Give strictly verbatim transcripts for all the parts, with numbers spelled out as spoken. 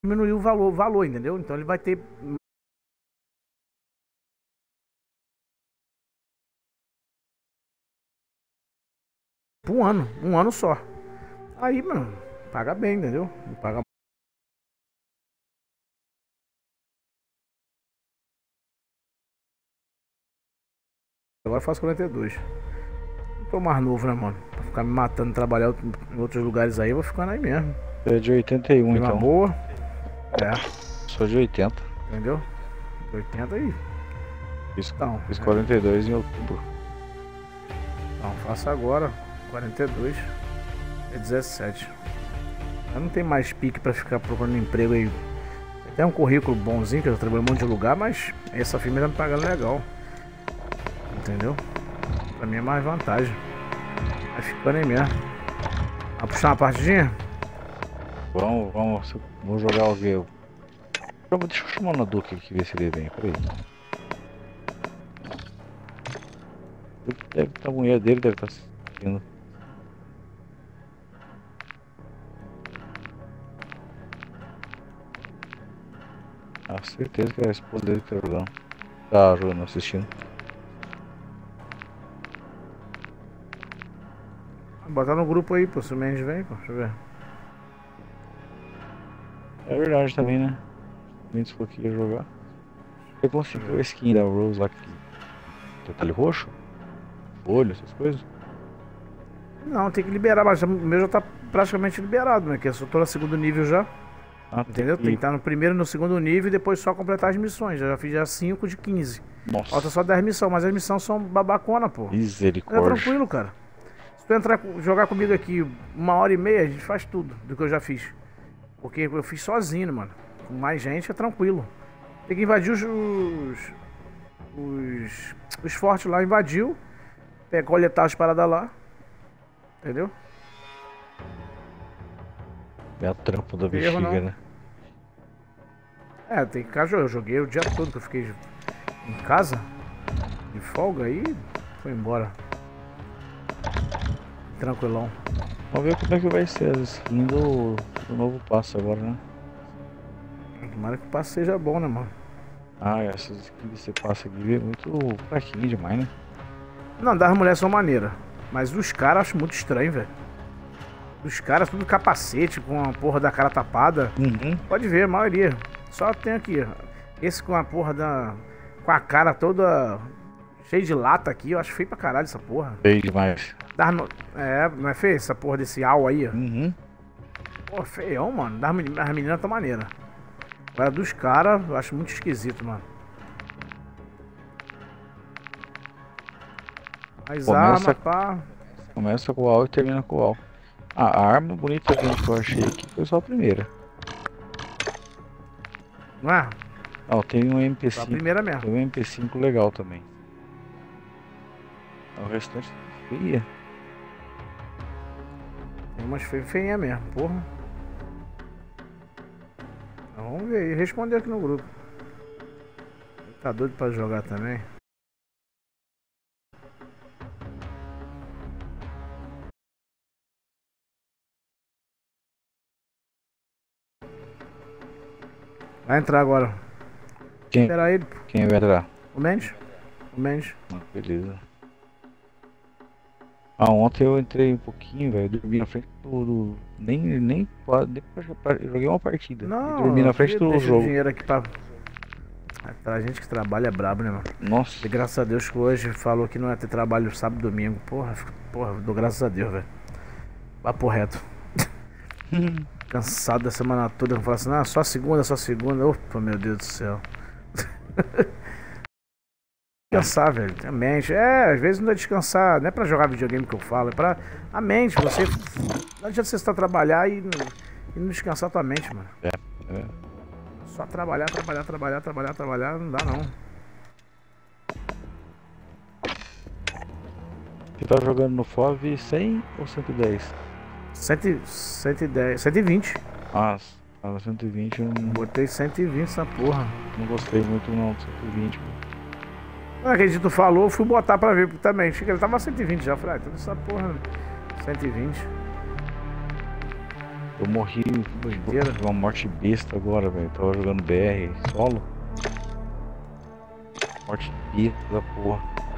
diminuir o valor, o valor, entendeu? Então ele vai ter por um ano, um ano só. Aí, mano, paga bem, entendeu? Paga. Agora eu faço quarenta e dois. Não tô mais novo, né, mano? Pra ficar me matando, trabalhar em outros lugares aí, eu vou ficando aí mesmo. É de oitenta e um, Prima então. boa. É. Sou de oitenta. Entendeu? oitenta aí. Fiz, Então, fiz é. quarenta e dois em outubro. Então, faço agora. quarenta e dois. É dezessete. Eu não tenho mais pique pra ficar procurando emprego aí. Tem um currículo bonzinho, que eu trabalho em um monte de lugar, mas essa firma tá me pagando legal. Entendeu? Pra mim é mais vantagem. Vai ficando aí mesmo. Vai puxar uma partidinha? Vamos, vamos, vamos jogar o que? Deixa eu chamar no Duque aqui, ver se ele vem. Peraí. Deve estar a mulher dele, deve estar assistindo. Ah, certeza que é a esposa dele que tá jogando. Tá jogando, assistindo. Botar no grupo aí, pô, se o Mendes vem, pô, deixa eu ver. É verdade também, né? Mendes falou que ia jogar. Você conseguiu a skin da Rose lá que detalhe roxo? Olho, essas coisas? Não, tem que liberar, mas o meu já tá praticamente liberado, né? Que eu só tô no segundo nível já. Ah, Entendeu? Tem que estar no primeiro e no segundo nível e depois só completar as missões. Eu já fiz já cinco de quinze. Nossa. Falta só dez missões, mas as missões são babacona, pô. É Misericórdia. tranquilo, cara. Se tu entrar, jogar comigo aqui uma hora e meia, a gente faz tudo do que eu já fiz. Porque eu fiz sozinho, mano. Com mais gente é tranquilo. Tem que invadir os. Os, os, os fortes lá, invadiu. Pegar, coletar as paradas lá. Entendeu? É a trampa da Erro, bexiga, não. né? É, tem que ficar jogando. Eu joguei o dia todo que eu fiquei em casa. De folga aí. Foi embora. Tranquilão. Vamos ver como é que vai ser as skins do, do novo passo agora, né? Tomara que o passe seja bom, né, mano? Ah, essas skins desse passo aqui é muito fraquinho demais, né? Não, das mulheres são maneiras. Mas os caras eu acho muito estranho, velho. Os caras tudo capacete, com a porra da cara tapada. Uhum. Pode ver, a maioria. Só tem aqui, ó. Esse com a porra da... Com a cara toda cheia de lata aqui. Eu acho feio pra caralho essa porra. Feio demais. Das no... É, não é feio essa porra desse al aí, ó? Uhum. Pô, feião, mano. Das meninas, as meninas tão maneiras. Agora dos caras, eu acho muito esquisito, mano. As Começa- armas, pá. Começa com o A U e termina com o A U. Ah, a arma bonita que eu achei aqui foi só a primeira. Não é? Ó, tem um Só a M P cinco. primeira mesmo. Tem um M P cinco legal também. O restante é feia. Tem umas feias feinhas mesmo, porra. Então, vamos ver e responder aqui no grupo. Tá doido pra jogar também? Vai entrar agora. Quem, Espera ele, pô. quem vai entrar? O Mendes? O Mendes. Ah, beleza. Ah, ontem eu entrei um pouquinho, velho. Dormi na frente do. do- nem, nem, pa- nem pra- pra- joguei uma partida. Não, E dormi na frente do deixa o jogo. dinheiro aqui pra... Pra gente que trabalha é brabo, né, mano? Nossa, E graças a Deus que hoje falou que não ia ter trabalho sábado e domingo. Porra, fico- porra, dou graças a Deus, velho. Papo reto. Cansado da semana toda. Falar assim, ah, só segunda, só segunda. Opa, meu Deus do céu. Descansar, velho. A mente. É, às vezes não é descansar. Não é pra jogar videogame que eu falo. É pra a mente. Você. Não adianta você estar trabalhar e, não- e não descansar a tua mente, mano. é. Só trabalhar, trabalhar, trabalhar, trabalhar, trabalhar. Não dá, não. Você tá jogando no F O V cem ou cento e dez? cem, cento e dez, cento e vinte. Ah, no cento e vinte eu não, Botei cento e vinte essa porra. não gostei muito não, do cento e vinte. Não acredito, tu falou, fui botar pra ver também. Achei que ele tava cento e vinte já. Falei, ah, toda essa porra. cento e vinte. Eu morri Doideira. de uma morte besta agora, velho. Tava jogando B R solo. Morte besta da porra.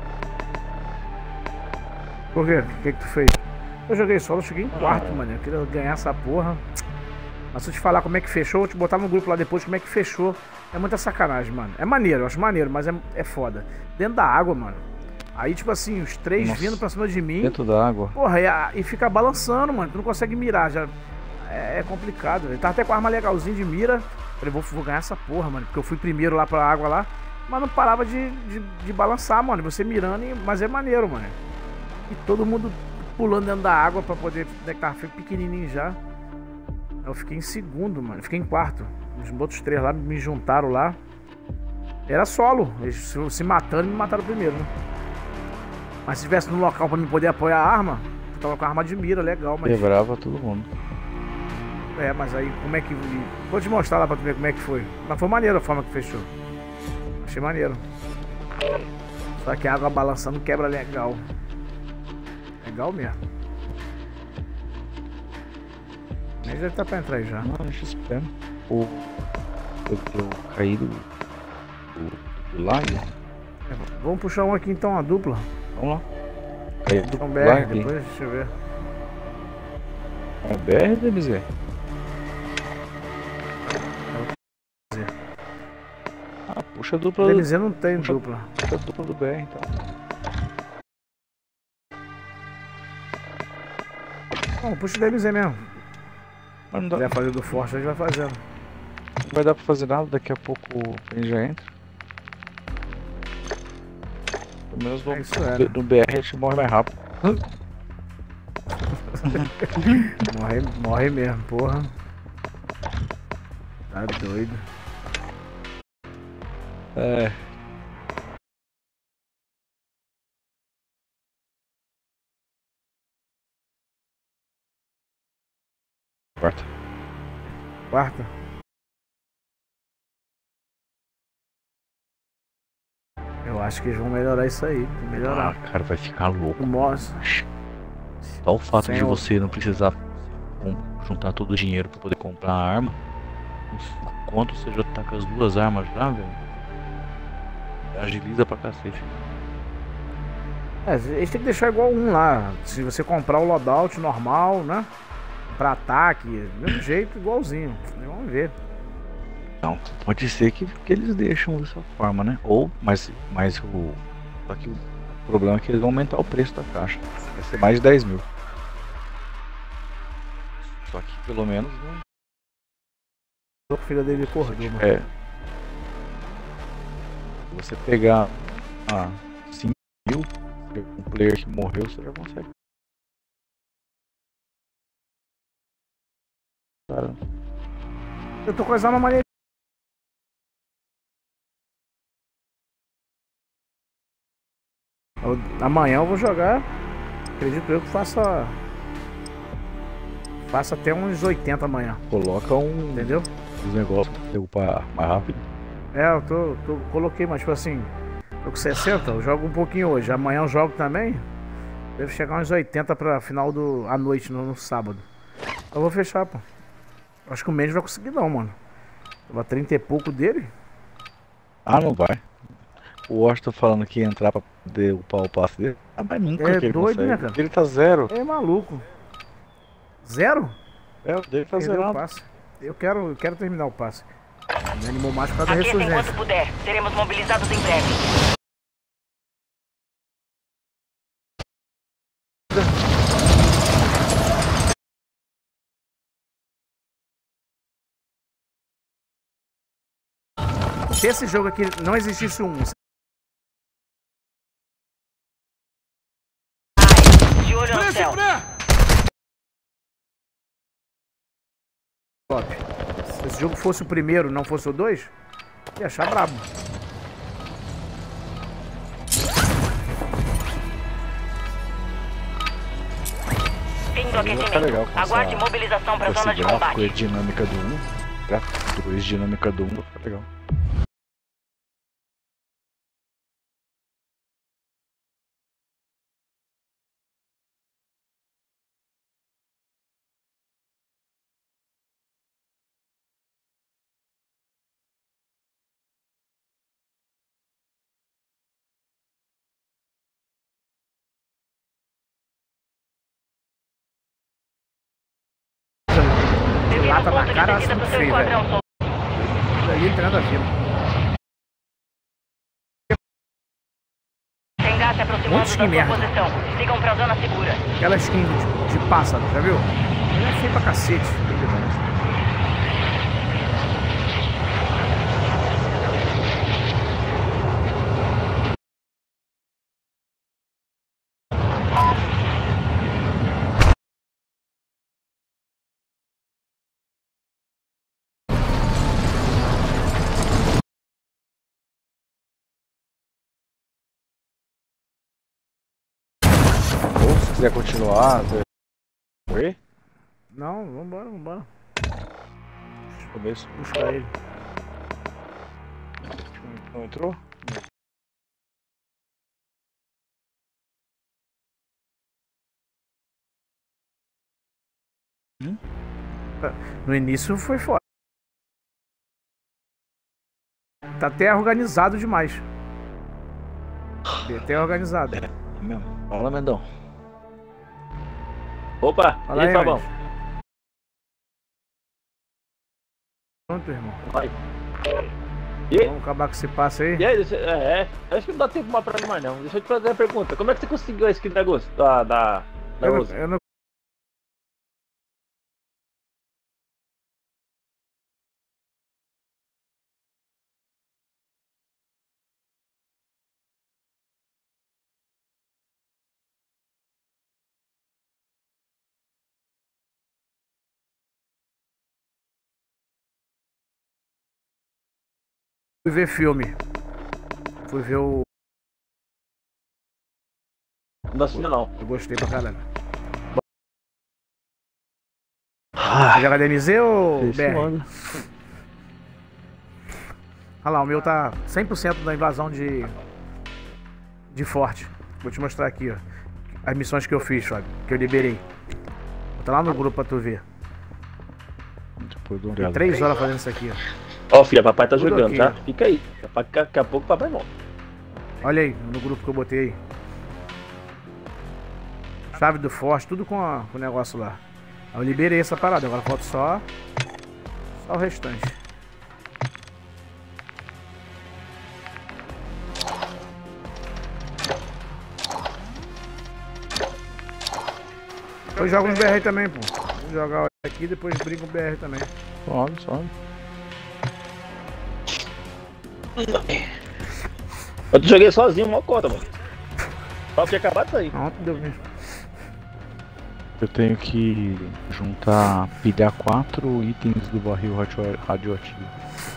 Por quê? O que que tu fez? Eu joguei solo, eu cheguei em quarto, Ah, mano. Eu queria ganhar essa porra. Mas se eu te falar como é que fechou, eu vou te botar no grupo lá depois como é que fechou. É muita sacanagem, mano. É maneiro, eu acho maneiro, mas é, é foda. Dentro da água, mano. Aí, tipo assim, os três Nossa, vindo pra cima de mim. dentro da água. Porra, e, a- e fica balançando, mano. Tu não consegue mirar, já. É, é complicado, velho. Tava até com a arma legalzinha de mira. Falei, vou, vou ganhar essa porra, mano. Porque eu fui primeiro lá pra água lá. Mas não parava de, de, de balançar, mano. Você mirando, e- mas é maneiro, mano. E todo mundo pulando dentro da água pra poder. Né, que tava pequenininho já. Eu fiquei em segundo, mano. Fiquei em quarto. Os outros três lá me juntaram lá. Era solo. Eles se, se matando e me mataram primeiro, né? Mas se tivesse no local pra me poder apoiar a arma, eu tava com a arma de mira, legal, mas. Quebrava todo mundo. É, mas aí como é que. Vou te mostrar lá pra tu ver como é que foi. Mas foi maneiro a forma que fechou. Achei maneiro. Só que a água balançando quebra legal. Legal mesmo. Nem já tá pra entrar aí já. Não, deixa eu esperar. O... Eu, eu caí do... do, do lag. É, vamos puxar um aqui então, a dupla. Vamos lá. Caí do Então B R, lag. depois deixa eu ver. É B R, D M Z? Ah, puxa a dupla D M do... Z não tem Puxa- dupla. Puxa a dupla do B R, então. Não, puxa o D M Z mesmo. Mas não, Se dá, quiser fazer do forte, a gente vai fazendo. não vai dar pra fazer nada, daqui a pouco ele já entra. Pelo menos no, É isso, era. no B R a gente morre mais rápido. Morre, morre mesmo, porra. Tá doido. É. Quarta. Quarta. Eu acho que eles vão melhorar isso aí. Tem que melhorar. Ah, cara, vai ficar louco. O Moss. Só o fato Sem de o- você não precisar com- juntar todo o dinheiro pra poder comprar a arma. Enquanto você já tá com as duas armas já, velho. Agiliza pra cacete. É, eles têm que deixar igual um lá. Se você comprar o loadout normal, né? Pra ataque, do mesmo jeito, igualzinho. Vamos ver. Não, pode ser que, que eles deixam dessa forma, né? Ou, mas, mas o. Só que o problema é que eles vão aumentar o preço da caixa. Vai ser mais de dez mil. Só que pelo menos não. O filho dele acordou, mano. É. Se você pegar ah, cinco mil, um player que morreu, você já consegue. Cara, Eu tô com as armas maneiras. Eu- Amanhã eu vou jogar. Acredito eu que faça. Faça até uns oitenta amanhã. coloca um Entendeu? os negócios pra upar mais rápido. É, eu tô, tô- coloquei, mas tipo assim, tô com sessenta, eu jogo um pouquinho hoje. Amanhã eu jogo também. Deve chegar uns oitenta pra final do à noite, no, no sábado. Eu vou fechar, pô. Acho que o Mendes vai conseguir não, mano. Tava trinta e pouco dele. Ah, não vai. O Washington falando que ia entrar pra poder upar o passe dele. Ah, mas nunca É que ele doido, consegue. né, cara? Ele tá zero. É maluco. Zero? É, o dele tá Perdeu o zerado. passe. Eu quero, eu quero terminar o passe. Me animou mais por causa da Aqueça ressurgência. enquanto puder. Seremos mobilizados em breve. Se esse jogo aqui não existisse um, Ai, de olho no céu. top. Se esse jogo fosse o primeiro, não fosse o dois, ia achar brabo. Fim do Tá aquecimento. legal com Aguarde essa- mobilização para a Com zona esse de gráfico e combate. dinâmica do um. Gráfico dois, dinâmica do um, tá legal. Tata ponto na de cara, descida assim, pro seu feio, esquadrão, velho. soldado. Daí não tem nada a ver. Tenga se aproximando Monte da de sua merda. posição. Sigam pra zona segura. Aquela skin de, de pássaro, já viu? É feio pra cacete. Tem verdade. Ou se quiser continuar, você... Oi? Não, vambora, vambora. Começo. Buscar ele. Não entrou? No início foi foda. Tá até organizado demais. Tá até organizado. É mesmo. Fala, Mendão. Opa, Fala e aí, aí, Fabão? Anjo. Pronto, irmão. Vai. E aí? Vamos acabar com esse passe aí. E aí, deixa, é, é, acho que não dá tempo mais pra mim mais não. Deixa eu te fazer uma pergunta. Como é que você conseguiu a skin da Ghost? Da, da, da Eu, não- Rose? eu não. Fui ver filme. Fui ver o. Não dá assistiu não. Eu gostei pra caralho. Ah, H D M Z ou esse B R? mano. Olha lá, o meu tá cem por cento da invasão de. De forte. Vou te mostrar aqui, ó. As missões que eu fiz, Fábio. Que eu liberei. Tá lá no grupo pra tu ver. Depois do Tem três horas fazendo isso aqui, ó. Ó, filha, papai tá Tudo jogando, aqui, tá? ó. Fica aí. Daqui a- Daqui a pouco o papai volta. Olha aí, no grupo que eu botei aí. Chave do forte, tudo com, a- com o negócio lá. Eu liberei essa parada, agora falta só. Só o restante. Eu jogo no B R também, pô. Vou jogar aqui e depois brinco com o B R também. Sobe, sobe. Eu joguei sozinho, uma cota, mano. Só tinha acabado de sair. Ontem deu mesmo. Eu tenho que juntar, pilhar quatro itens do barril radio- radioativo.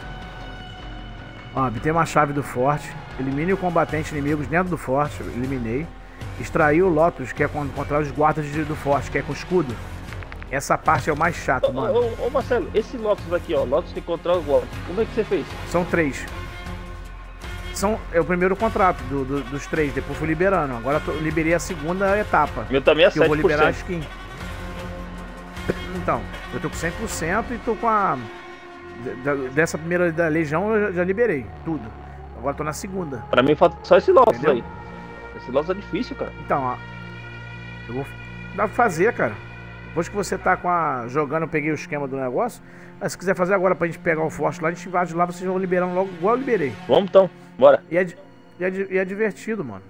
Ó, obter uma chave do forte. Elimine o combatente inimigos dentro do forte. Eu eliminei. Extrair o Lotus, que é con- contra os guardas de- do forte, que é com escudo. Essa parte é o mais chato, Ô, mano. ô, ô, Marcelo, esse Lotus aqui, ó. Lotus que controla os Lotus. Como é que você fez? São três. São, é o primeiro contrato do- do- dos três, depois fui liberando. Agora eu liberei a segunda etapa. Meu também é Que eu vou sete por liberar a cento. skin. Então, eu tô com cem por cento e tô com a. da- dessa primeira da Legião eu já, já liberei tudo. Agora tô na segunda. Pra mim falta só esse Lotus Entendeu? aí. Esse Lotus é difícil, cara. Então, ó. Eu vou. Dá pra fazer, cara. Depois que você tá com a. Jogando, eu peguei o esquema do negócio. Mas se quiser fazer agora pra gente pegar o forte lá, a gente invade lá, vocês vão liberando logo igual eu liberei. Vamos então, bora. E é, di- e é, di- e é divertido, mano.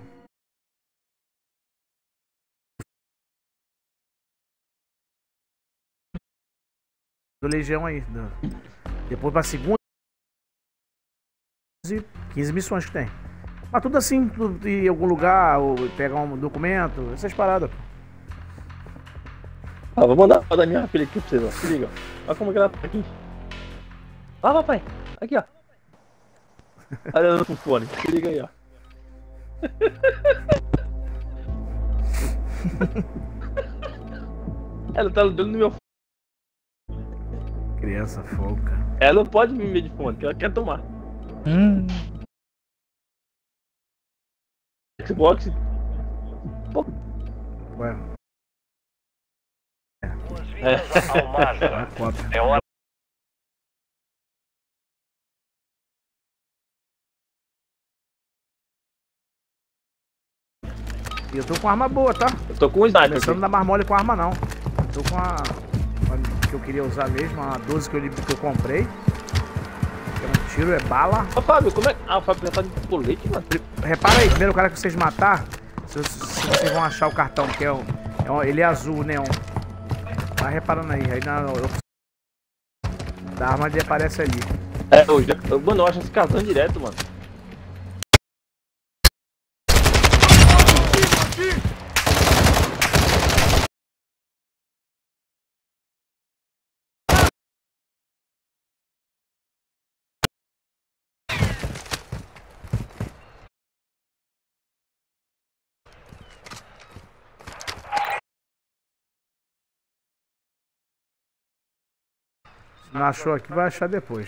Do Legião aí. do- Depois pra segunda. quinze missões que tem. Mas tudo assim, tudo ir em algum lugar, ou pegar um documento, essas paradas. Ah, vou mandar a da minha filha aqui pra vocês, ó. Se liga, ó. Olha como que ela tá aqui. Ó, papai. Aqui, ó. Olha no fone. Se liga aí, ó. Ela tá olhando no meu fone. Criança folga. Ela não pode me ver de fone, porque ela quer tomar. Hum. Xbox. Ué, É. a cópia. É hora. E eu tô com arma boa, tá? Eu tô com um sniper Começando aqui. da marmole com arma não. Eu tô com a. Que eu queria usar mesmo, a doze que eu, que eu comprei. É um tiro, é bala. Ô Fábio, como é que. Ah, o Fábio já tá de colete, mano. Repara aí, primeiro cara que vocês matar, se, se vocês vão achar o cartão, que é, um, é um, ele é azul, neon. Vai reparando aí, aí na opção da arma ele aparece ali. É, hoje. Mano, eu acho esse cartão direto, mano. Se não achou aqui, vai achar depois.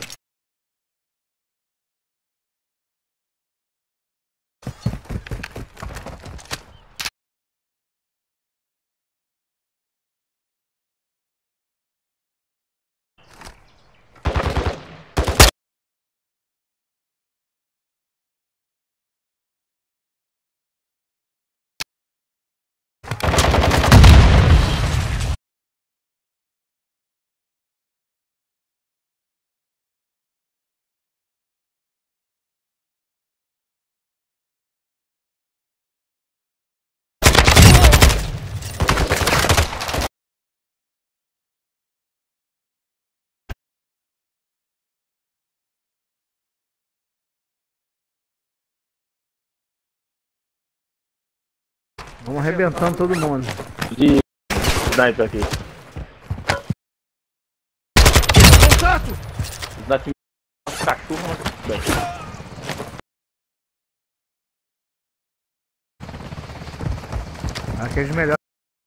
Vamos arrebentando todo mundo. De sniper aqui. Contato! Sniper cachorro, mas bem. Aqueles melhores.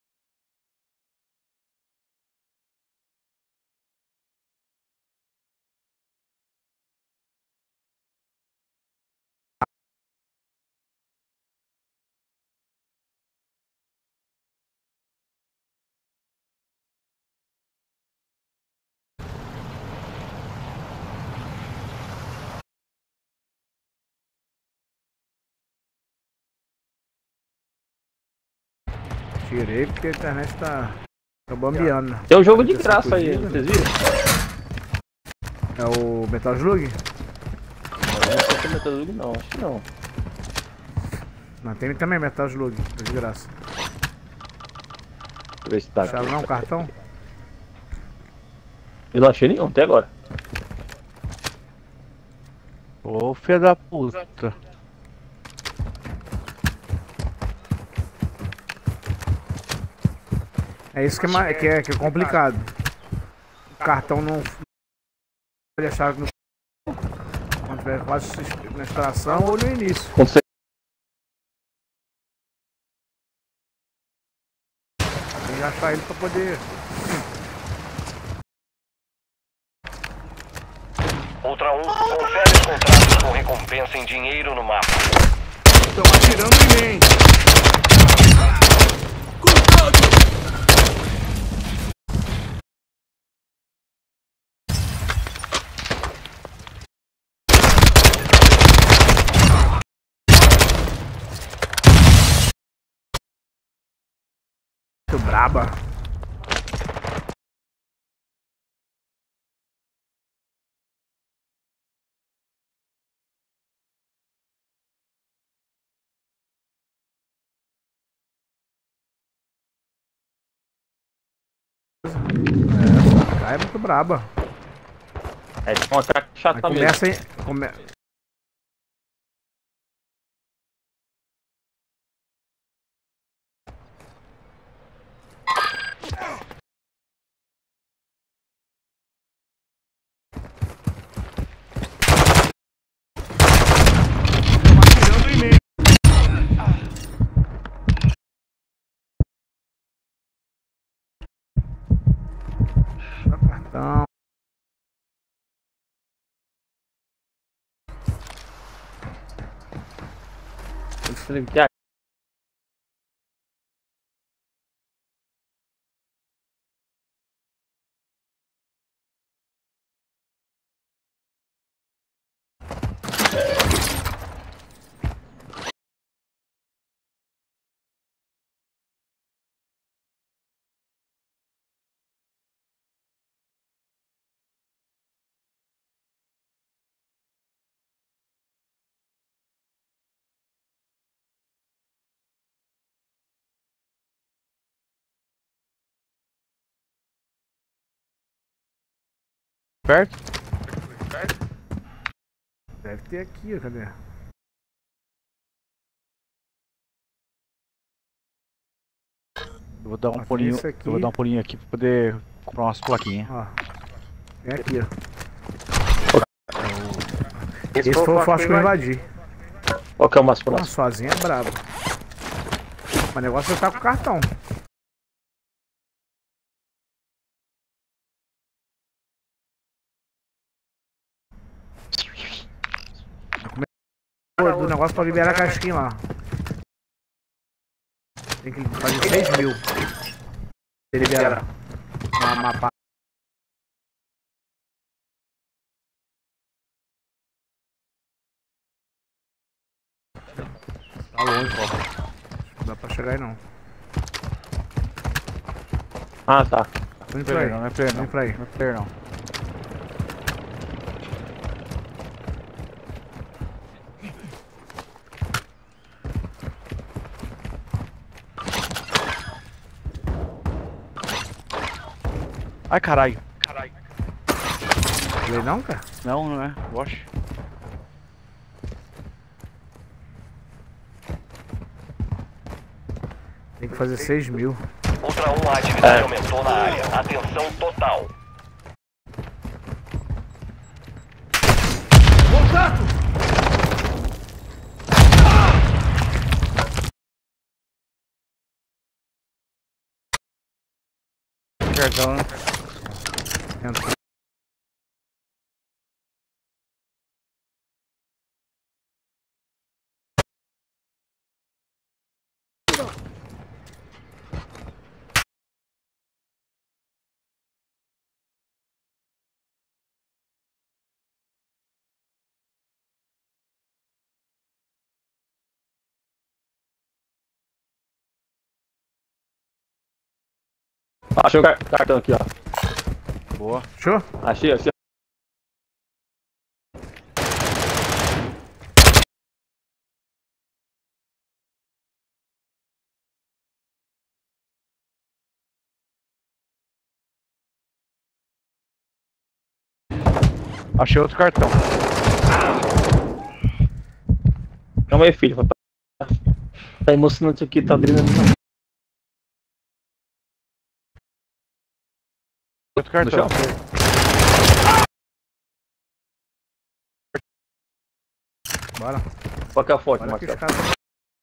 Tirei porque a internet tá, tá bambeando. Tem um jogo de graça aí, vocês viram? É o Metal Slug? Não sei se é Metal Slug não, acho que não. Mas tem também Metal Slug, tá de graça. Deixa eu ver se tá. Acharam não o cartão? Eu não achei nenhum até agora. Ô, filho da puta. É isso que é, ma- que é, que é complicado. O cartão não pode achar no quando tiver quase na extração ou no início. Quando você... Tem que achar ele pra poder. Ultra um, confere os contratos com recompensa em dinheiro no mapa. Estão atirando em mim! Muito braba. Essa cara é muito braba. É tipo uma cara Aí chata mesmo. começa em, come, cartão. Eu falei que perto? Deve ter aqui, ó, cadê? Eu vou dar um Ó, pulinho. esse aqui. Eu vou dar um pulinho aqui pra poder comprar umas plaquinhas. Ó. Vem aqui, ó. Esse, Esse foi o forte que eu invadi. Qual que é o mais Pô, próximo? sozinho é brabo. Mas o negócio é tá com o cartão. Do negócio pra liberar a casquinha lá. Tem que fazer seis mil. Se liberar. Uma mapa. Tá longe, pô. Não dá pra chegar aí não. Ah, tá. Vem Não pra aí. não é player não. Vem pra aí. Não é player não. Ai caralho. Caralho. Falei não, cara? Não, não é. Wash. Tem que fazer seis mil. Ultra um, a atividade É. aumentou na área. Atenção total. Perdão, né? Entrou. Achei o car- cartão aqui, ó. Boa. Fechou? Achei, achei. Achei outro cartão. Calma aí, filho. Tá, tá emocionante aqui, tá adrenalina. Outro cartão. No chão. Bora. Qual que é a forte, Bora que os Marcelo? caras.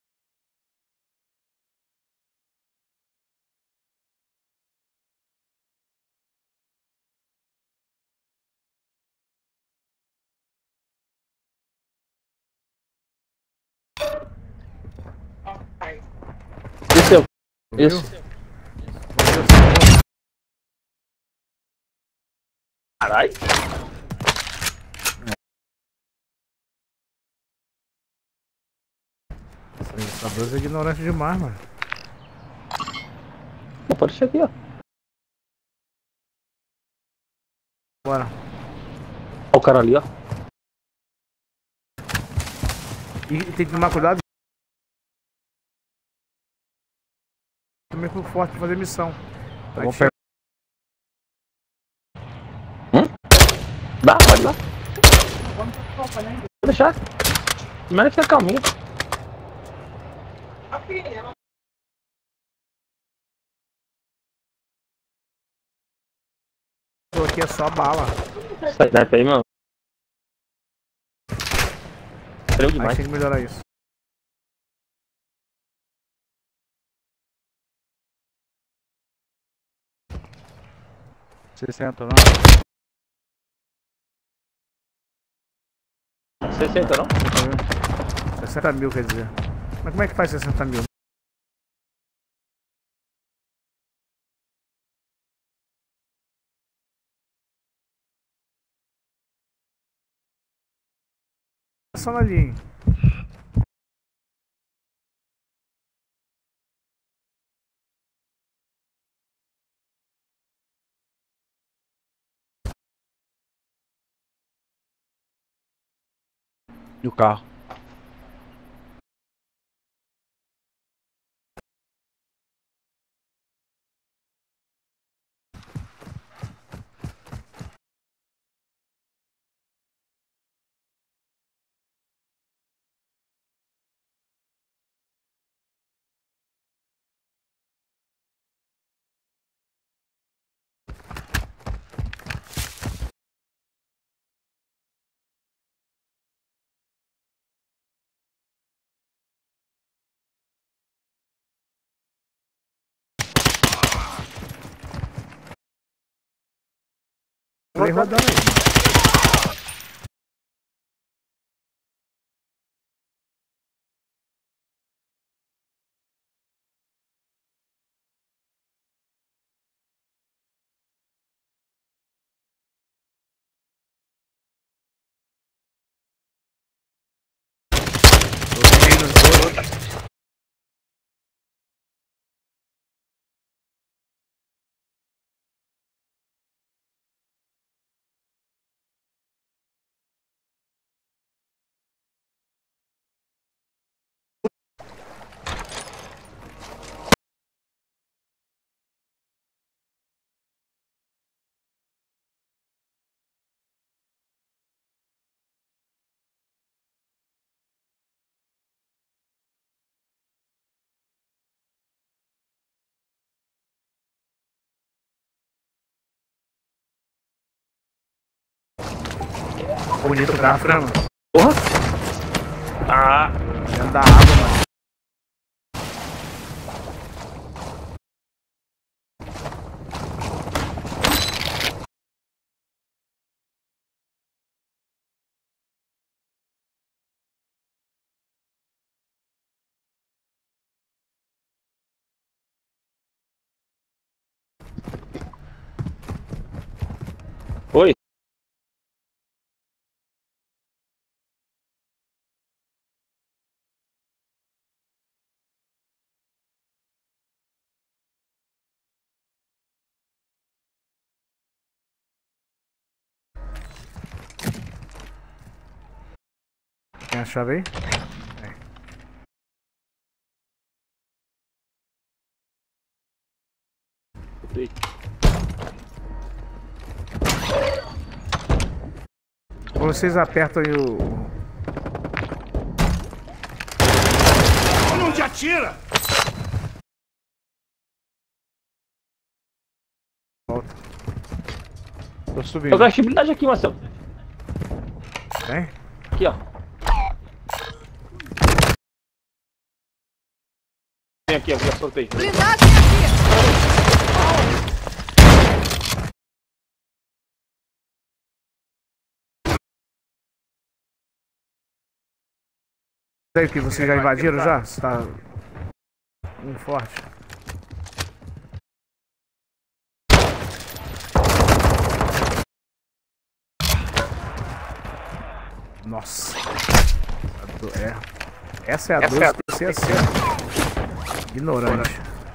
Desceu. Viu? Isso. Caralho. Essa doze é ignorante demais, mano. Não, pode deixar aqui, ó. Bora. Ó o cara ali, ó. E tem que tomar cuidado. Também com o forte pra fazer missão. Aí Vamos chega- Dá, pode dar. Pode deixar. Primeiro fica calminho. aqui é só bala. Sai daí, mano. Valeu Mas demais. tem que melhorar isso. sessenta, não? sessenta, não? sessenta mil, quer dizer. Mas como é que faz sessenta mil? Passando ali, hein? E o carro? Play rodando aí. Bonito o gráfico, né, mano? Porra! Ah! Dentro da água, mano. Oi! Tem a chave aí? Tem. Vocês apertam aí o... Não te atira! Volta. Tô Eu subindo. gasto blindagem aqui, Marcelo. Tem? Aqui, ó. Vem aqui, eu já soltei. Blindagem aqui! Sei que vocês já invadiram já? Você tá... Um forte. Nossa. A do- É. Essa é a doce, você é certo. Ignorante.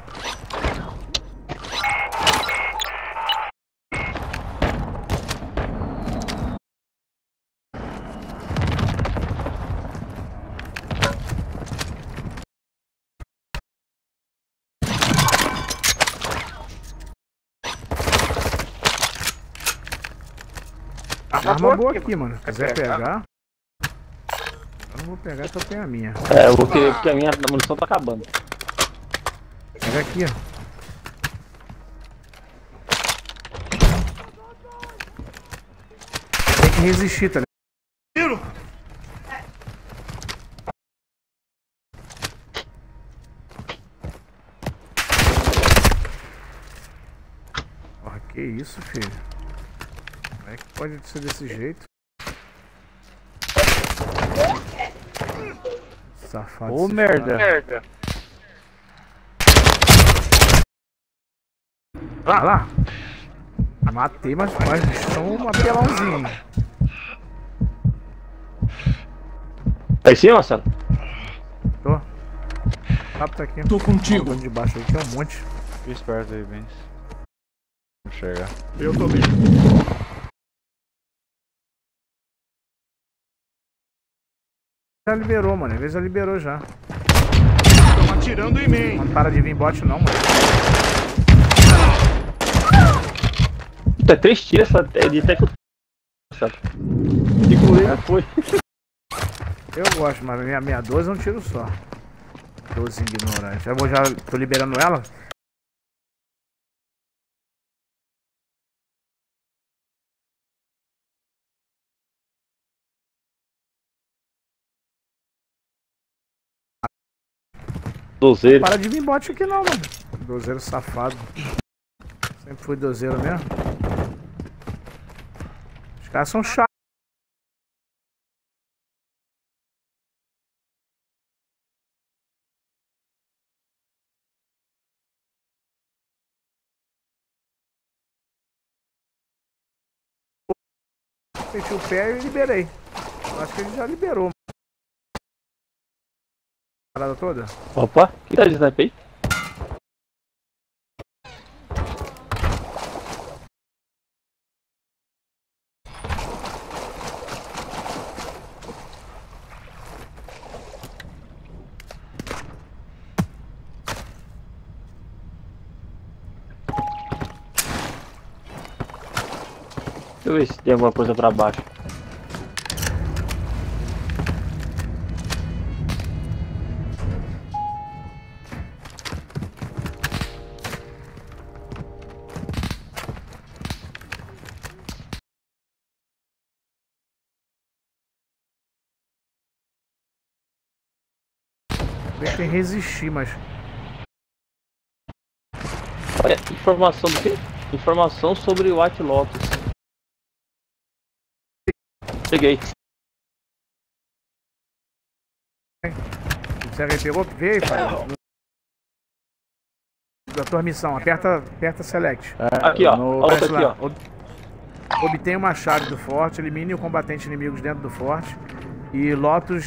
Arma boa aqui, mano. Se quiser pegar. Eu não vou pegar, que eu tenho a minha. É, eu vou querer porque a minha munição tá acabando. Pega aqui, ó. Tem que resistir, tá ligado? Tiro! Porra, que isso, filho? Como é que pode ser desse jeito? Safado. Ô, esse merda. cara. Vai lá. Matei, mas mas bicho, são um apelãozinho. Tá em cima, Marcelo? Tô. Rápido tá aqui. Tô contigo. Ó, de baixo aí, tem um monte. Fica esperto aí, Benz. Vou chegar. Eu tô bem. Já liberou, mano. Às vezes já liberou já. Estão atirando em mim. Não para de vir bot não, mano. Puta, é três tiros essa de até que eu... Inclusive, já foi. Eu gosto, mas a minha meia doze é um tiro só. doze ignorante. Eu vou já. Tô liberando ela. Dozeiro. Para de vir bot aqui não, mano. Dozeiro safado. Sempre fui dozeiro mesmo. caras são chatos. Meti o pé e liberei. Eu acho que ele já liberou. A parada toda. Opa, que tá de sniper aí? Deixa eu ver se tem alguma coisa pra baixo. Tem que resistir, mas. Olha, informação do quê? Informação sobre o White Lotus. Cheguei. Você aí pegou? Vê aí, pai. Da tua missão, aperta, aperta select. Aqui, ó. no- Olha Aparece aqui, lá. ó. Ob- Obtenha uma chave do forte, elimine o combatente inimigos dentro do forte. E Lotus.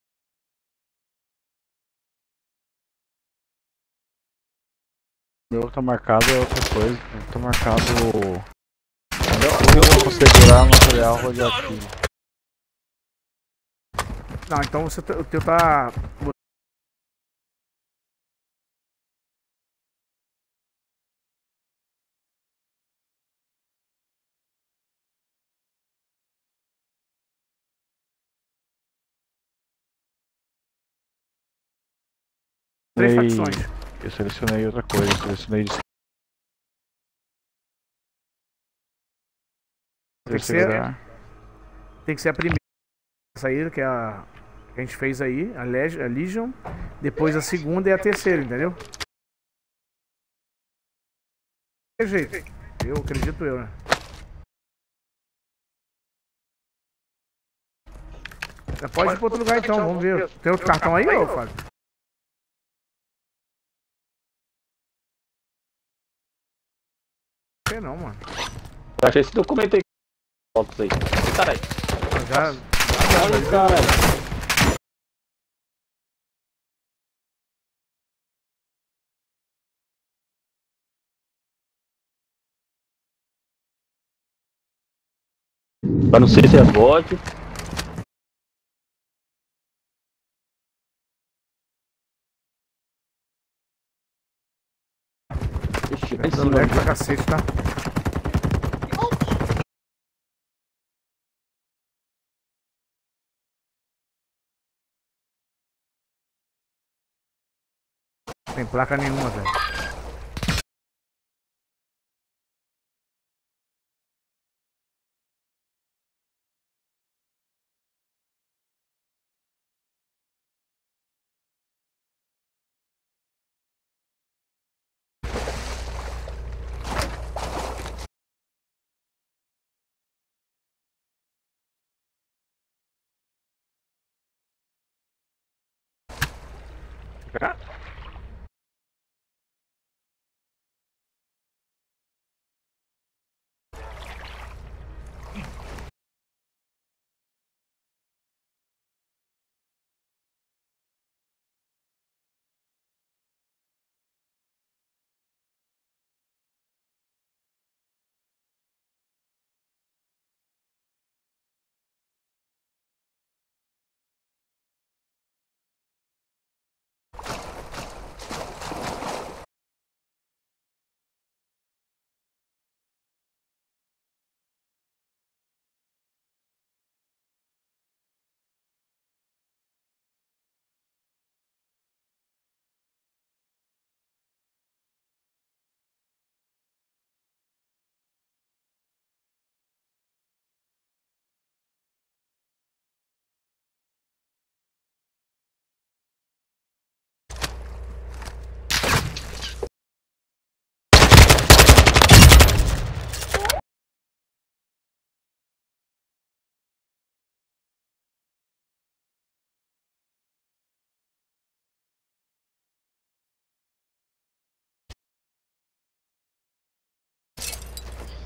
O meu tá marcado é outra coisa. O meu tá marcado. Eu vou segurar material radioativo. Não, então você, tá- o teu tá. Três Ei, facções. Eu selecionei outra coisa, eu selecionei de Tem que ser- terceiro lugar. Tem que ser a primeira saída, que é a que a gente fez aí, a, Leg a Legion. Depois a segunda e a terceira, entendeu? De jeito. Eu acredito eu, né? Já pode ir para outro lugar então, vamos ver. Tem outro cartão aí, ô Fábio? Não sei não, mano. Eu achei esse documento aí. Fotos aí. Caralho. Já. Olha, caralho. Eu não sei se é bot. Ixi, lá em Tá cima. lag pra cacete, tá? Tem placa nenhuma, velho.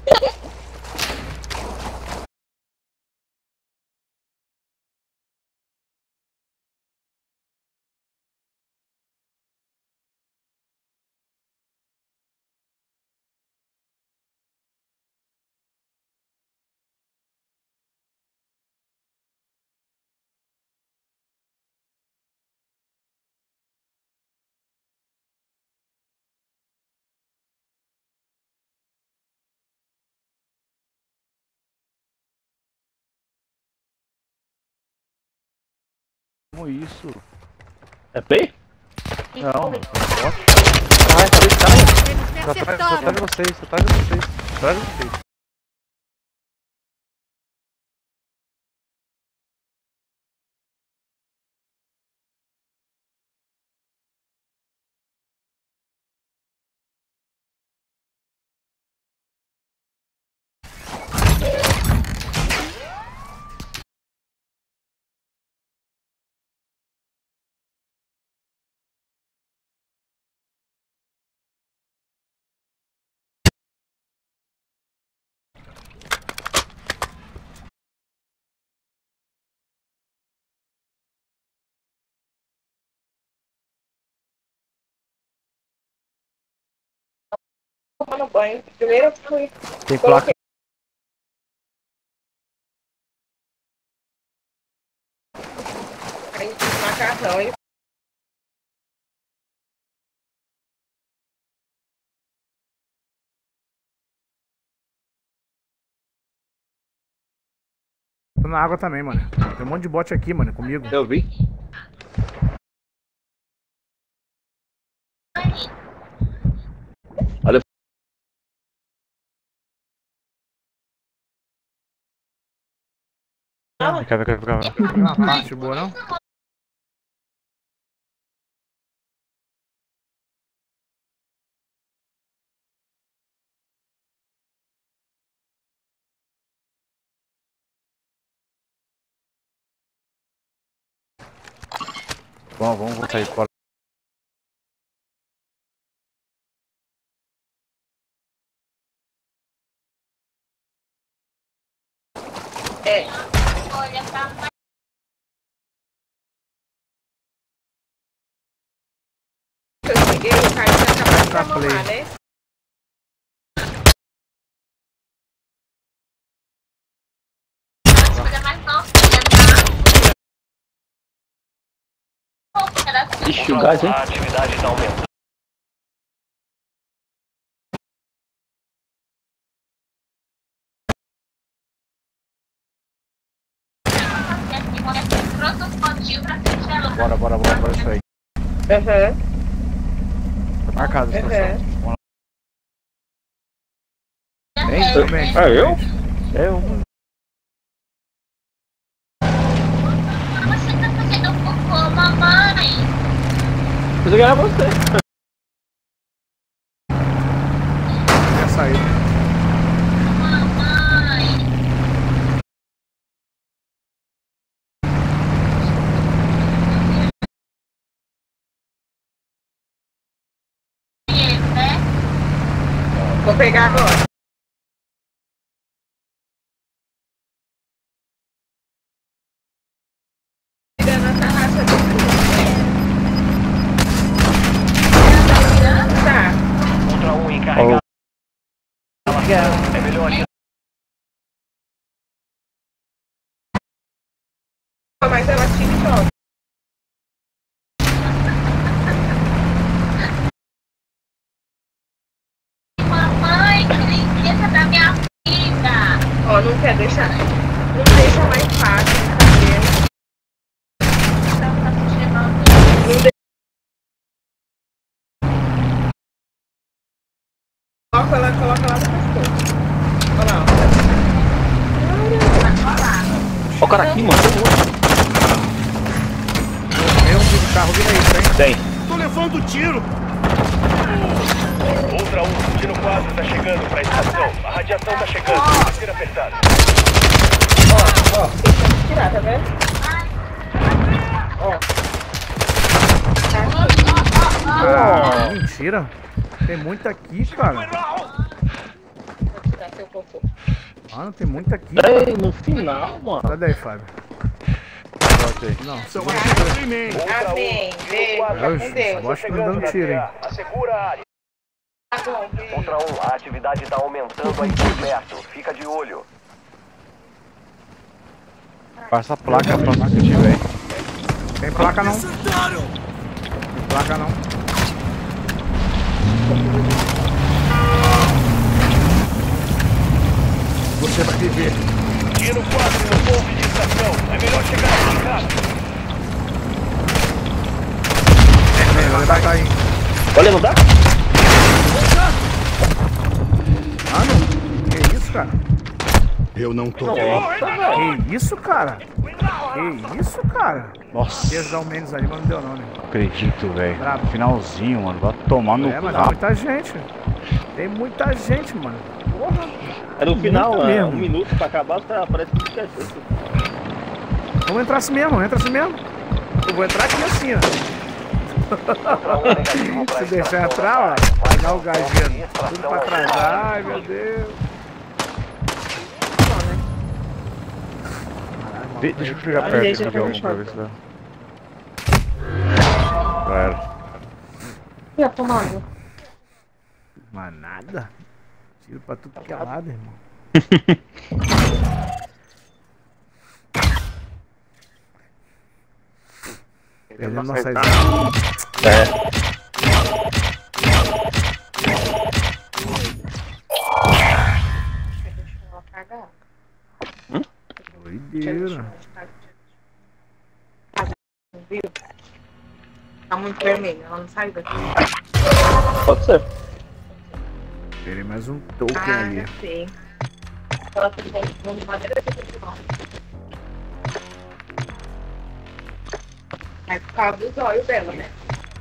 Como isso? É play? Não, eu sou bot. Ai, cadê esse cara? Eles me Só tá, só tá acertaram. de vocês, só tá de vocês. Atrás de vocês. Tomar no banho. Primeiro eu fui. Tem placa. Aí fiz macarrão e Tô na água também, mano. Tem um monte de bot aqui, mano, comigo. Eu vi. Olha. Vem cá, vem cá, vem cá. Não tem uma parte boa, não? Bom, vamos voltar aí, bora. é. Eu cheguei, o cara tinha acabado de Tá mamar, play. né? Ixi, o gás, hein? A atividade está aumentando. Bora, bora, bora, bora isso aí. Aham. Tá marcado essa Uhum. situação. Vamos lá. Vem, também. Ah, eu? É, vamos. Você tá fazendo cocô, mamãe? Preciso ganhar você. Já saiu. Mamãe. Vou pegar agora. Tirando essa raça do Tá. Ultra um encarregado. É melhor ir. Mas ela tira e joga. Mamãe, princesa da minha vida. Ó, não quer deixar. Não deixa mais fácil o cabelo. Tá me chamando. Não deixa. Coloca ela, coloca lá no pescoço. Olha lá, Ó o cara aqui, mano. Tem um de carro vindo aí, tem. Tem. Tô levando tiro. Ultra um, Dino quatro está chegando para a estação. A radiação está chegando. Vai ser apertado. ó, ó. Tem que tirar, tá vendo? Ó. Tá aqui. Ah, mentira. Tem muito aqui, cara. Vou tirar seu cocô. Mano, tem muito aqui. Ei, no final, mano. Cadê aí, Fábio? Não, São segura atirando em mim. Amém. Beijo. Fica com Oxe, Deus. gosto de dando tiro, hein? Assegura a área. Tá bom, beijo. Contra um, a atividade está aumentando aí por perto. Fica de olho. Passa a placa pra onde tiver. Tem placa não. Tem placa não. Você vai viver. Tiro quatro no ponto de extração. É melhor chegar aqui em casa. Vem, vai levantar aí. Pode levantar? Mano, que isso, cara? Eu não tô. Que isso, cara? Que isso, cara? Nossa, Ia dar um menos ali, mas não deu não, né? não acredito, velho. Brabo. Finalzinho, mano. Vai tomar no É, mas tem rabo. muita gente. Tem muita gente, mano. Porra. É no final, Muito é, mesmo. um minuto pra acabar, tá, parece que fica gente. Vamos entrar assim mesmo, entra assim mesmo. Eu vou entrar aqui assim, ó. Contra um negativo pra Se deixar extração entrar, ó, na área. vai dar o gás Ponto de vendo. Tudo extração pra trás. aumentado. Ai, meu Deus. De- deixa eu chegar Ai, perto gente, aqui de eu algum tô pra ver se dá. Claro. E a tomada? Mas nada. Tiro pra tudo que é lado, irmão. Perdendo nossa ideia. Doideira. Viu? Tá muito vermelho, ela não saiu daqui. Pode ser. Terei mais um token Ah, ali. já sei. Ela tá com madeira de pau. Vai por causa dos olhos dela, né?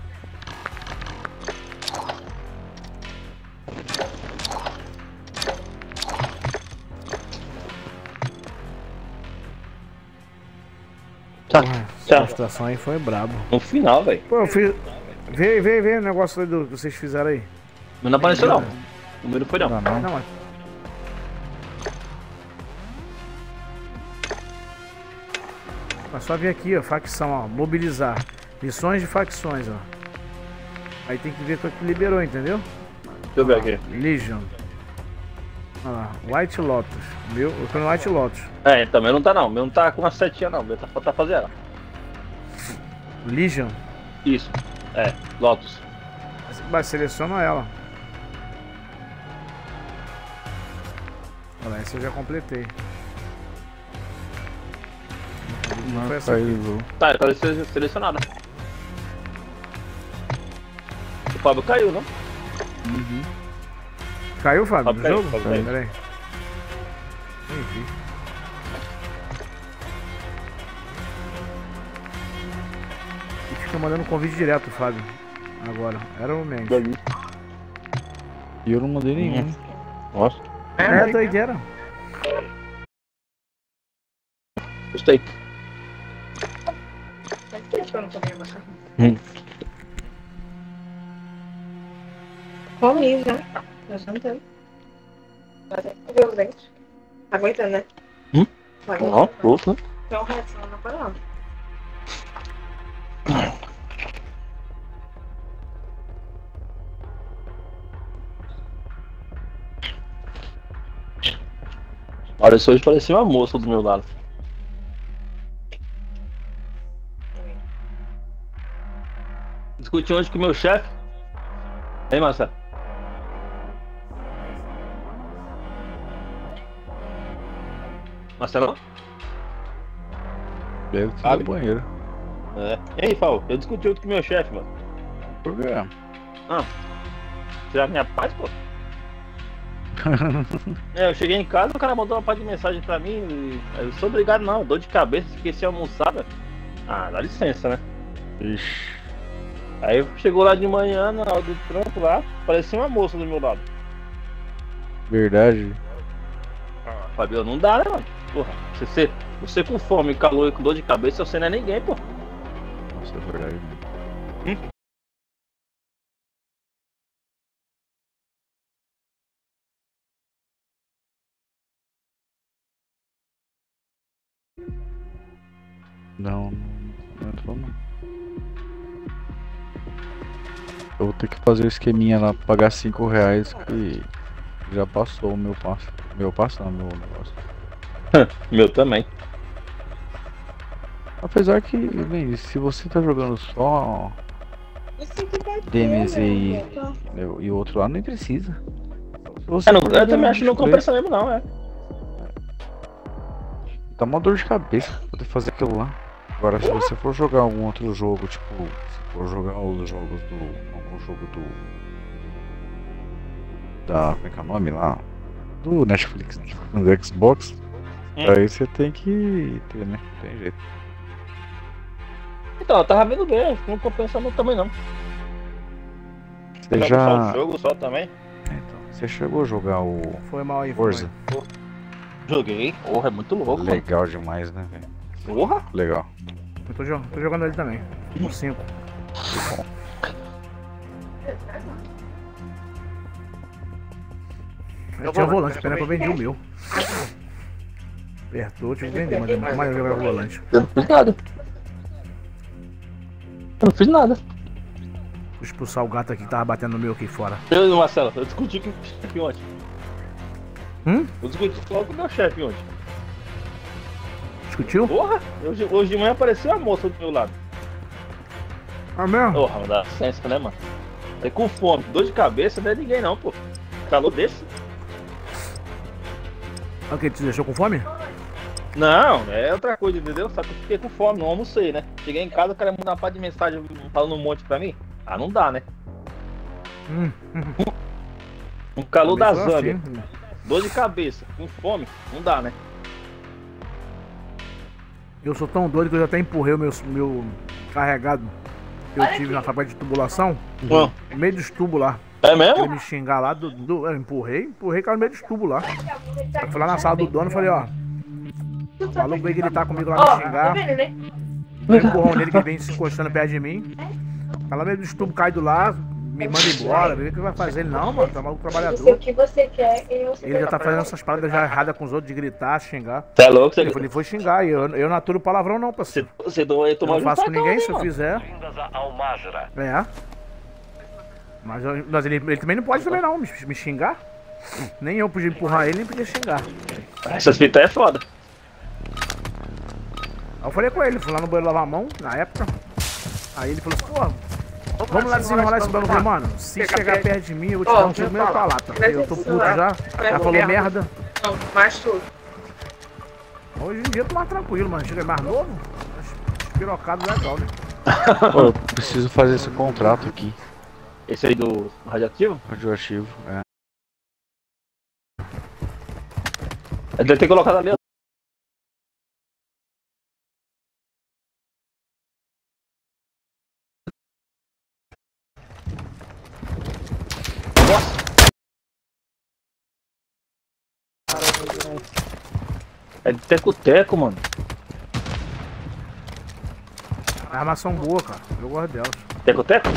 Tá, Porra, essa tchau. demonstração aí foi brabo. No final, velho. Pô, eu fiz. Vê, vê, vê o negócio aí do que vocês fizeram aí. Não apareceu não. O número foi não. Não, não. Não, mas. Mas só vir aqui, ó, facção, ó, mobilizar. Missões de facções, ó. Aí tem que ver qual que liberou, entendeu? Deixa eu ver aqui. Legion. Olha lá, White Lotus. Meu, eu tô no White Lotus. É, também não tá não. O meu não tá com uma setinha não. O meu tá, tá fazendo. Legion. Isso. É, Lotus. Mas seleciona ela. Olha lá, essa eu já completei. Não foi essa aqui. Caiu. Tá, tá sele- selecionada. O Fábio caiu, não? Caiu, Fábio, Fábio do caiu, jogo? Fábio caiu. Pera aí. Nem vi. E fica mandando convite direto, Fábio. Agora. Era o momento. E eu não mandei nenhum. Nossa. É, doideira. Gostei. Eu não comi macarrão. Hum. Comi, já. Já jantei. Vai ter que ver os dentes. Tá aguentando, né? Hum? Tá Não, aguentando. pouco, né? Então, o resto não vai parar. Olha, isso hoje parecia uma moça do meu lado. Discuti hoje com o meu chefe. Hein, Marcelo? Marcelo? Deve ter Sabe? no banheiro. É. E aí, Paulo? Eu discuti hoje com o meu chefe, mano. Por quê? Ah, tirar minha paz, pô. É, eu cheguei em casa, o cara mandou uma parte de mensagem pra mim. E... Eu sou obrigado, não, dor de cabeça, esqueci a almoçada. Ah, dá licença, né? Ixi. Aí chegou lá de manhã, na hora do trampo lá, parecia uma moça do meu lado. Verdade. Ah, Fabio, não dá, né, mano? Porra, você, você com fome, calor e com dor de cabeça, você não é ninguém, pô. Nossa, é verdade. Hum? Não, não entrou não. Eu vou ter que fazer o esqueminha lá, pagar cinco reais que já passou o meu passo. Meu passo não, meu negócio. Meu também. Apesar que, bem, se você tá jogando só D M Z e, e o outro lá, nem precisa. Se você É, não, for eu jogando também acho que não multiplayer, compensa mesmo não, é. dá uma dor de cabeça poder fazer aquilo lá. Agora, se você for jogar algum outro jogo, tipo, se for jogar os jogos do. Algum jogo do. Da. Como é que é o nome lá? Do Netflix, do Xbox. Hum. Aí você tem que ter, né? Não tem jeito. Então, eu tava vendo bem, não compensa muito também não. Você Só já. o jogo só também. Então, você chegou a jogar o Foi mal aí, foi Forza? mal. Joguei, porra, é muito louco. mano. Legal demais, né, velho? Porra! Legal. Eu tô, jo- tô jogando ele também. Com cinco. Eu tinha volante, pena que eu vendi o meu. Apertou, tive que vender, mas é muito mais jogar com o volante. Eu não fiz nada. Eu não fiz nada. Vou expulsar o gato aqui que tava batendo no meu aqui fora. Eu e o Marcelo, eu discuti com o chefe ontem. Hum? Eu discuti logo com o meu chefe ontem. Discutiu? Porra! Hoje, hoje de manhã apareceu a moça do meu lado. Ah, mesmo? Porra, dá licença, né, mano? Tá com fome, dor de cabeça, não é ninguém não, pô. Calor desse? O que? Te deixou com fome? Não, é outra coisa, entendeu? Só que eu fiquei com fome, não almocei, né? Cheguei em casa, o cara mandou uma parte de mensagem falando um monte pra mim. Ah, não dá, né? Hum, hum. Um calor da Começou Zâmbia, assim. dor de cabeça, com fome, não dá, né? Eu sou tão doido que eu já até empurrei o meu, meu carregado que eu tive na faculdade de tubulação. Hum. No meio dos tubos lá. É Ele mesmo? me xingar lá, do, do- eu empurrei, empurrei, caiu no meio dos tubos lá. Eu fui lá na sala do dono e falei, ó. O maluco veio gritar comigo lá, me xingar. Dei um empurrão nele que ele vem se encostando perto de mim. Tá lá no meio dos tubos caído lá, me manda embora. Vê o que vai fazer. Ele, não, mano, tá maluco Isso é o trabalhador. que você quer e eu Ele já tá fazendo essas paradas já erradas com os outros, de gritar, xingar. Você é louco? Você, Eu falei, vou xingar, e eu, eu não aturo palavrão não, você, parceiro. você não ia Eu tomar não faço com facão, ninguém, né, se eu mano? fizer. Vindas a Almazra. É. Mas, eu- mas ele, ele também não pode também não, me, me xingar. Nem eu podia empurrar ele, nem podia xingar. Essas fitas é foda. Aí eu falei com ele, fui lá no banheiro lavar a mão, na época. Aí ele falou, pô, vamos lá desenrolar esse bagulho. Eu falei, mano, se chegar perto de mim, eu vou te Ó, dar um deixa tiro eu no meio da tua falar. lata. Presta Eu tô puto atenção, já, vai já falou merda. merda. Não, mais tudo. Hoje em dia eu tô mais tranquilo, mano. Chega mais novo, espirocado legal, né? Pô, eu preciso fazer esse contrato aqui, Esse aí do radioativo? radioativo. É. Eu deve ter colocado ali. É de teco-teco, mano. A armas são boas, cara. Eu gosto delas. Teco-teco?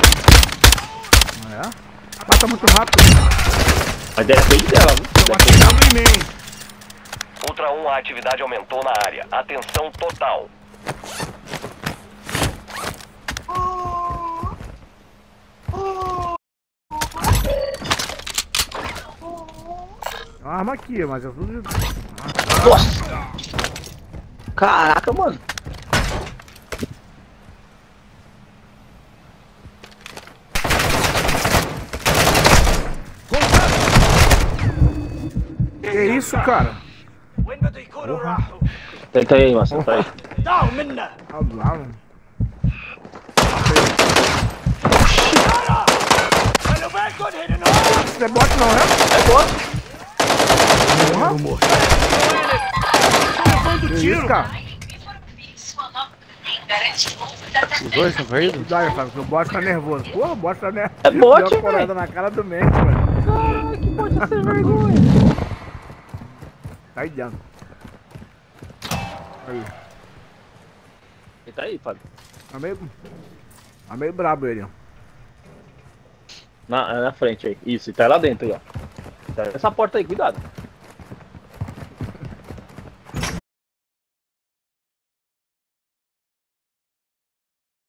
É? Mata muito rápido. Mas depende dela, viu? Tô atirando em mim. Ultra um, a atividade aumentou na área. Atenção total. É uma arma aqui, mas é tudo de... Nossa! Caraca, mano. Que isso, cara? Tenta aí, Marcelo, tá aí. Ah, lá, mano. Isso não é bot não, é? É bom. Que isso, cara? Os dois estão caídos? Cuidado, cara, porque o bot tá nervoso. Porra, o bot tá nervoso. É bot, Deu uma porrada na cara do Max, mano. Ah, que pode ser vergonha. Tá aí dentro. Aí. Ele tá aí, Fábio. Tá meio... Tá meio brabo ele, ó. Na, na frente aí. Isso, e tá lá dentro aí, ó. Tá nessa porta aí, cuidado.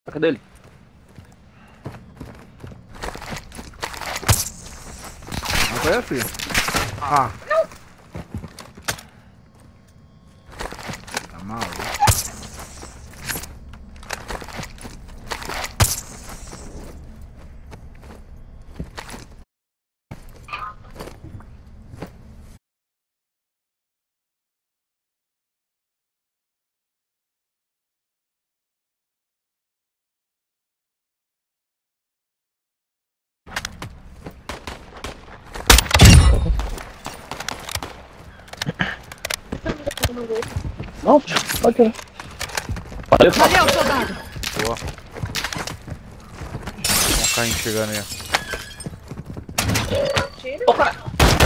Cadê ele? Não foi, filho? Ah. Tá maluco. Não, pode tirar. Valeu, Valeu, soldado. Boa. Tem um carrinho chegando aí. Tira. Ô, cara.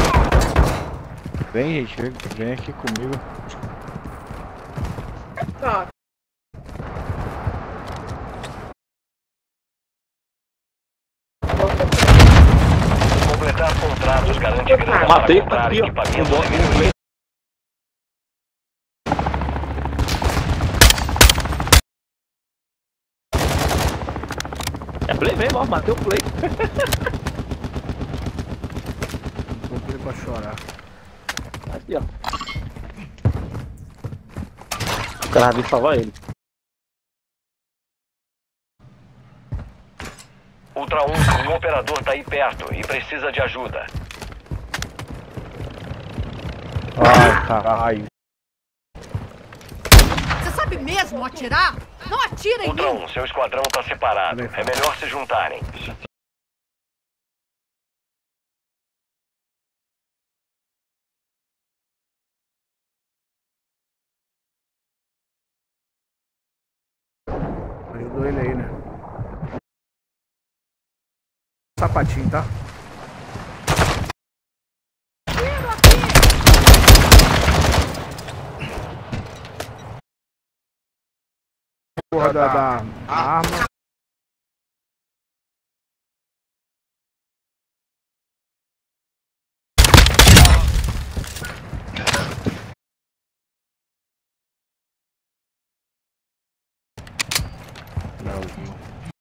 Vem, gente, vem, vem aqui comigo. Ó. Completar contratos garante grana Matei, para comprar aqui, ó. equipamentos Um bom, e um É play mesmo, ó, matei o play. Tô aqui pra chorar. Aqui, ó. O cara veio salvar ele. Ultra um, um operador tá aí perto e precisa de ajuda. Ai, caralho. Você sabe mesmo atirar? Não atira em Ultra mim. um, seu esquadrão tá separado. É melhor se juntarem. Ajudou ele aí, né? Sapatinho, tá? Porra da, da arma. Não, viu?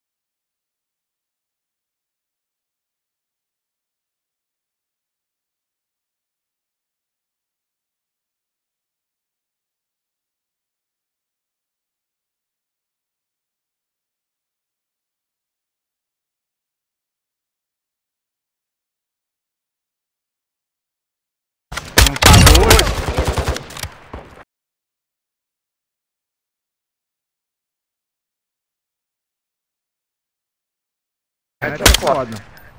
Não pagou. É tá foda.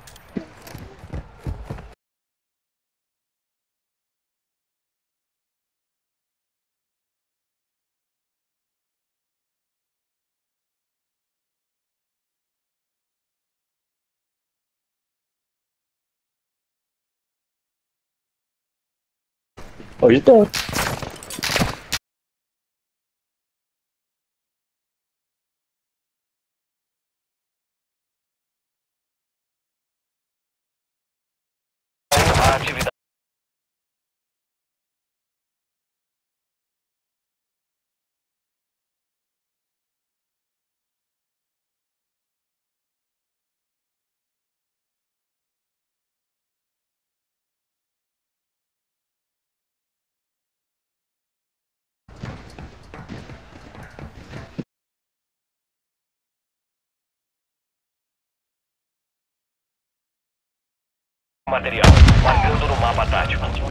Hoje tô. A atividade. Material, marcando no mapa tático.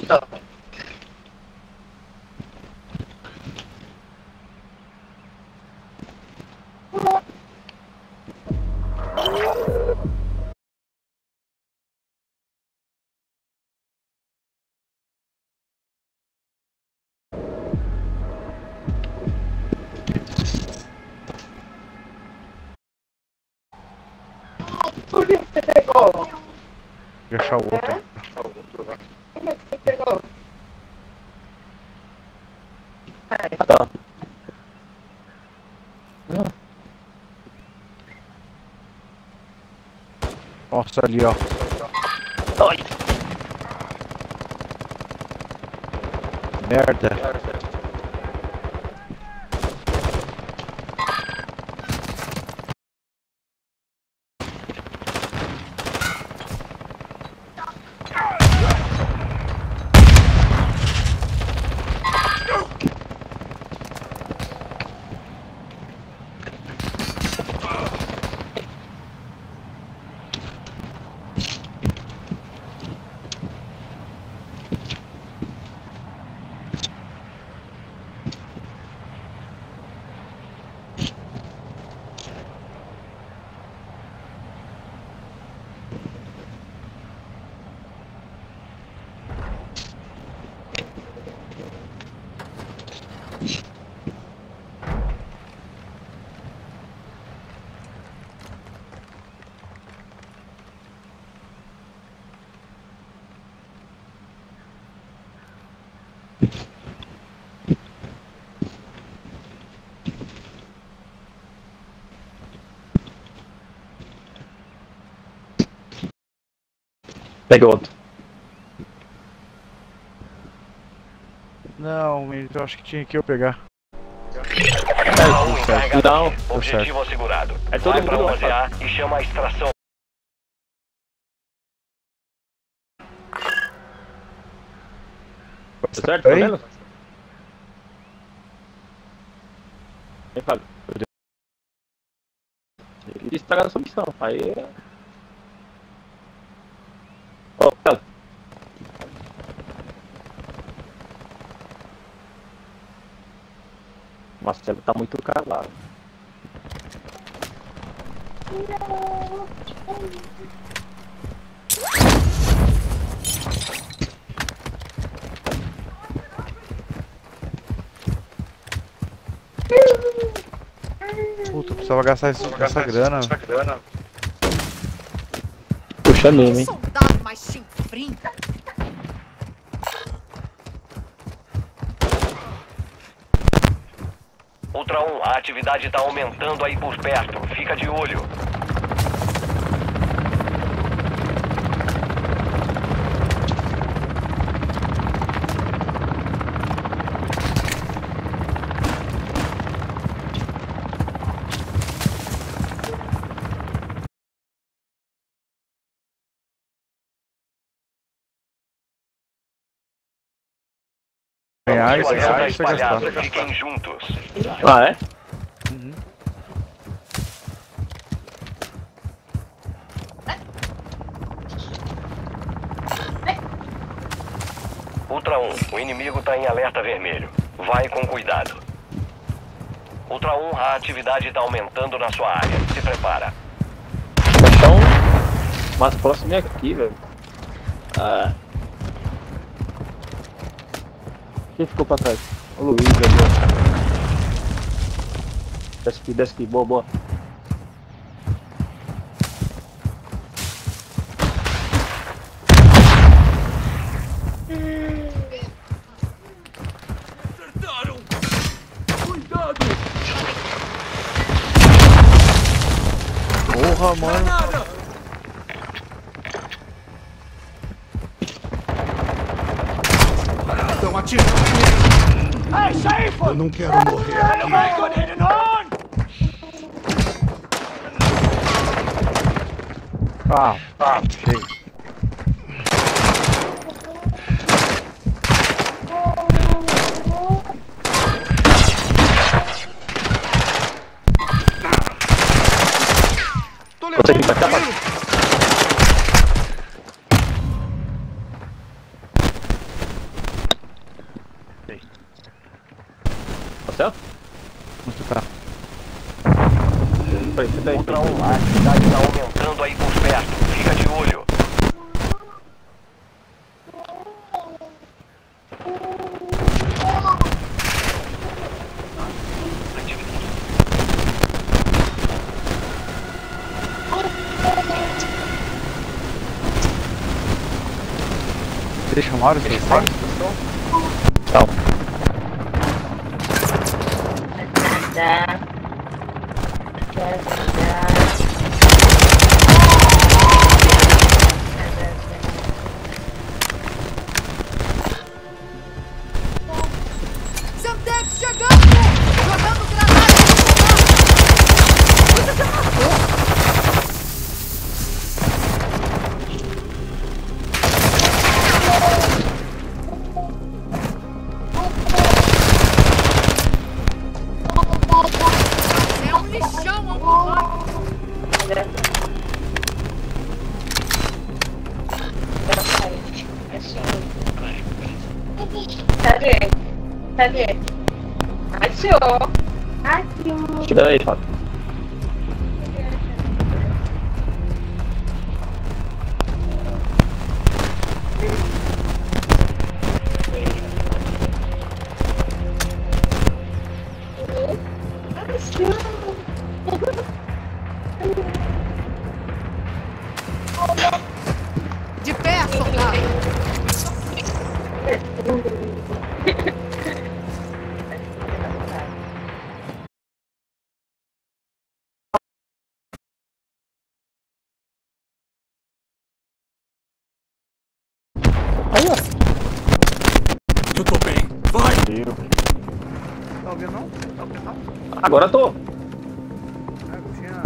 Por que você pegou? Vou achar o outro. Por que você pegou? Ah, tá. Nossa, ali, ó. Ai. Merda. Pega outro. Não, mas eu acho que tinha que eu pegar. Um encarregado Não, aqui. Objetivo assegurado. É todo Vai pra mundo onze A e chama a extração. Tá certo? Tá Aí? vendo? Vem, Fábio. Ele estragaram a sua missão. Aí. Ó, Fábio. Marcelo tá muito calado. Puta, eu precisava gastar esse- essa grana. Puxa mesmo, hein? Soldado mais chinfrinho. Ultra um, a atividade tá aumentando aí por perto. Fica de olho. Reais, Olha, só tá pra você gastar. espalhado. Fiquem juntos. Ah, é? Uhum. Ultra um, o inimigo tá em alerta vermelho. Vai com cuidado. Ultra um, a atividade tá aumentando na sua área. Se prepara. Então, mais próximo é aqui, velho. Ah. Quem ficou pra trás? O Luiz, ali. Desce aqui, desce aqui. Boa, boa. Porra, mano. Estão atirando. Eu não quero morrer aqui. Ah, ah, chega. Tô Consegue levando pra cá? tiro. Marcelo? Onde tu tá? Peraí, você tá aí. Ultra um, a atividade está aumentando aí por perto. Fica de olho. Vocês chamaram vocês? Tchau. Dá. Dá, dá. Semtex chegando! Jogando granada! Você já matou! É um lixão ambulante! Cadê? Cadê? Achou. Achou. Tira aí, Fábio. De pé, soldado! Aí, ó. Eu tô bem. Vai! Tá ouvindo não? Tá ouvindo não? Agora tô. Ah, eu tinha...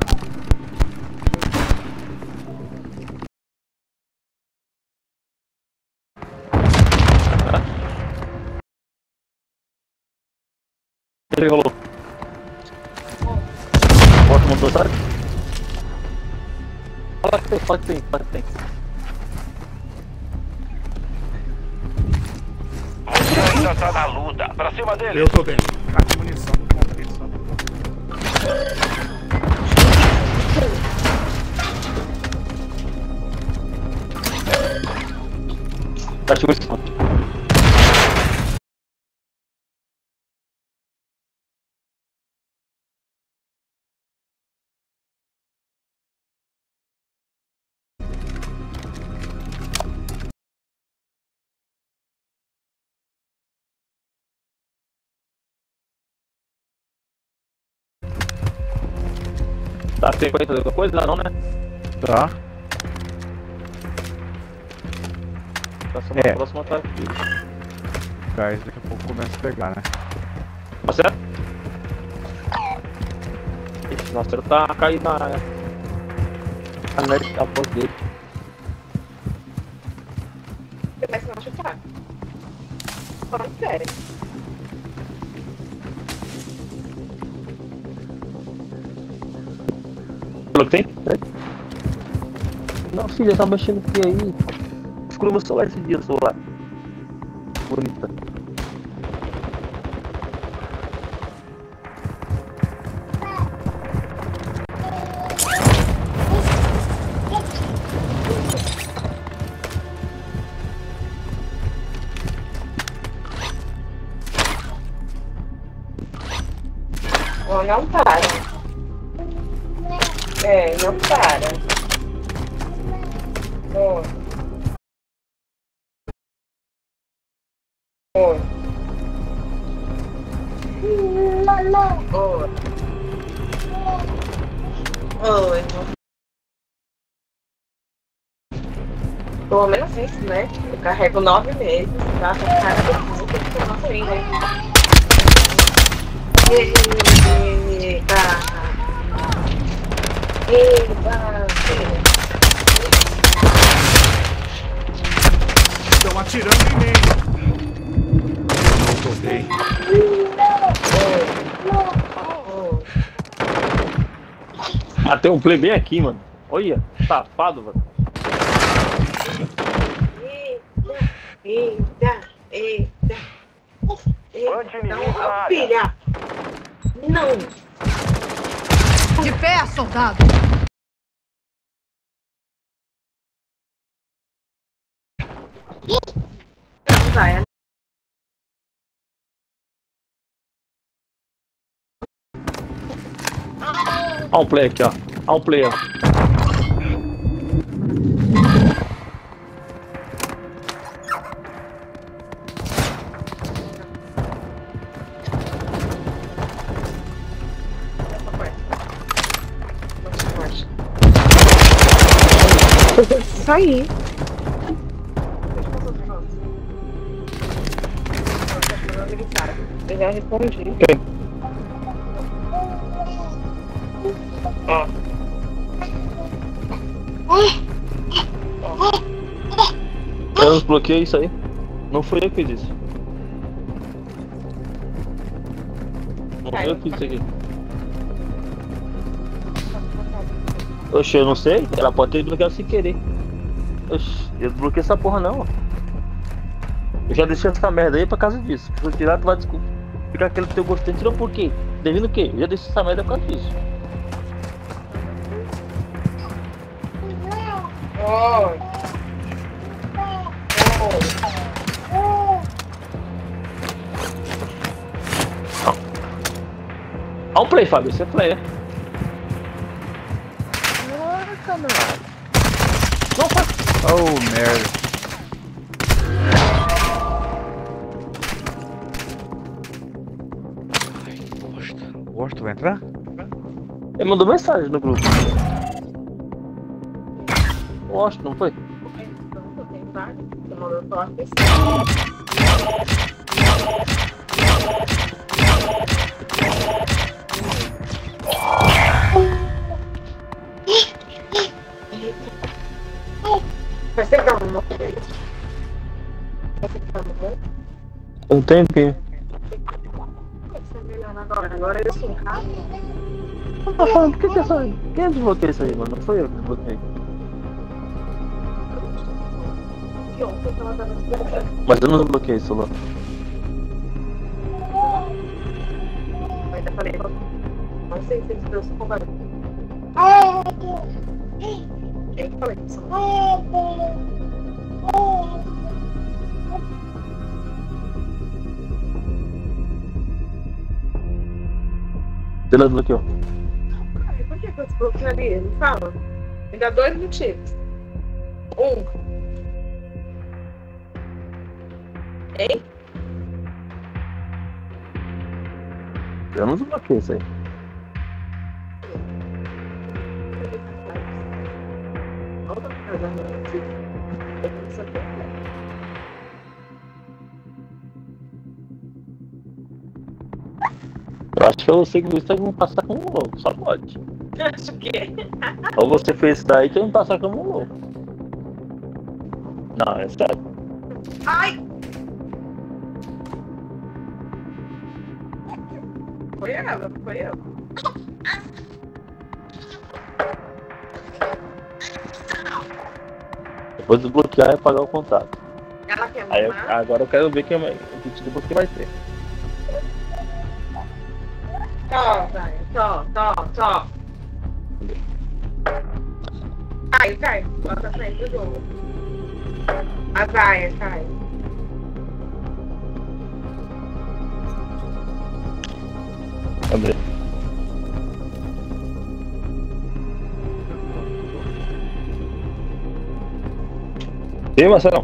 O que rolou? Bota o motor, sabe? Fala que tem, fala que tem, fala que tem. Você ainda tá na luta. Pra cima dele. Eu tô bem. Tá com munição do compressor. Tá tipo isso. Tá tempo aí fazer alguma coisa? Não, não, né? Tá. Próxima, É. próxima tá aqui. Gás daqui a pouco começa a pegar, né? Tá certo? Ixi, nossa, ele tá caído na área. A net tá por dele. Você vai se machucar. Falando sério. Falou que tem? Não, filha, tá mexendo aqui aí. Escurou meu celular esse dia, o celular. Bonita. Não, não para. É, não para. Oi. Oi. Oi. Oi. Pelo menos isso, né? Eu carrego nove meses. Tá com cara do puta que eu não sei, né? Eita! Eita! Estão atirando em mim. Não tô bem. Ah, tem um play bem aqui, mano. Olha, safado, mano. Eita! Eita! Eita! Anti-inimigo na Não, área. filha! Não! De pé, soldado. Vai, Olha o play aqui, ó. Olha o play, ó. Isso aí. Eu já respondi. Ó. Eu desbloqueei isso aí. Não foi eu que fiz isso. Não foi eu que fiz isso aqui. Oxe, eu não sei. Ela pode ter desbloqueado sem querer. Oxe, eu desbloqueei essa porra não. Eu já deixei essa merda aí por causa disso. Se eu tirar, tu vai desculpa. Fica aquele teu gostei. Tirou por quê? Devido o quê? Eu já deixei essa merda por causa disso. Oi. Olha o play, Fábio. Você é player. Nossa, mano. Não faz. Oh, merda. Gosto, vai entrar? Ele mandou mensagem no grupo. Gosto, não foi? Vai ser calma. Vai ser calma. Um tempinho. Agora, agora eu sou rápido. Eu tô falando, por que que é só... Quem desbloqueou isso aí, mano? Não foi eu que desbloqueei. Que ontem ela tava desbloqueando. Mas eu não desbloqueei isso lá. Eu ainda falei, não sei se eles deu se combater. Quem que falei isso? Ela desbloqueou. Ai, por que que eu desbloquearia? Me fala. Me dá dois motivos. Um. Hein? Eu não desbloqueei isso aí. Outra coisa, né? Isso aqui. Eu acho que eu sei que você vai me passar como um louco, só pode. Acho que é. Ou você fez isso daí que eu me passar como um louco. Não, é sério. Ai! Foi ela, foi ela. Depois de desbloquear e pagar o contrato. Ela quer Aí eu, mamar? agora eu quero ver quem vai, que tipo você vai ter. Tó, vai, tó, tó, tó. Vai, vai, bota a frente do jogo. A vaia, cai. André. E aí, Marcelão?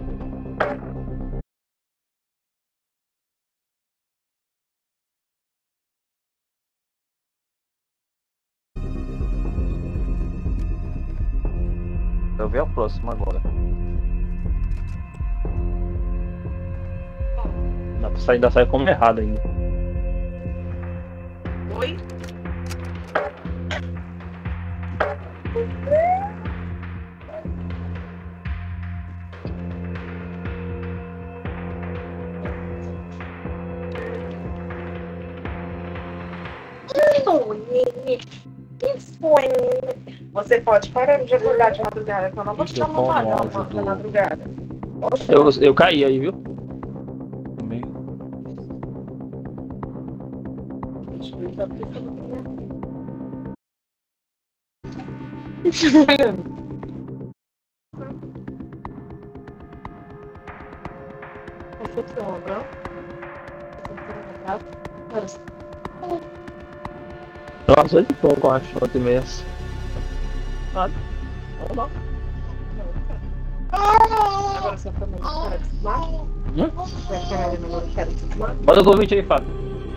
Eu vi a próxima agora. Não, você ainda sai como errado ainda. Oi? Isso foi. Você pode parar de acordar de madrugada, que eu não vou te dar uma vaga na madrugada. Eu, eu caí aí, viu? Também. Juiz da pista do minha. Concepção, não? Nossa, oito e pouco, eu acho, oito e meia. Ah, vamos lá. Agora você também quer desfumar? Hum? Você quer não quer desfumar? Bota o convite aí, Fábio.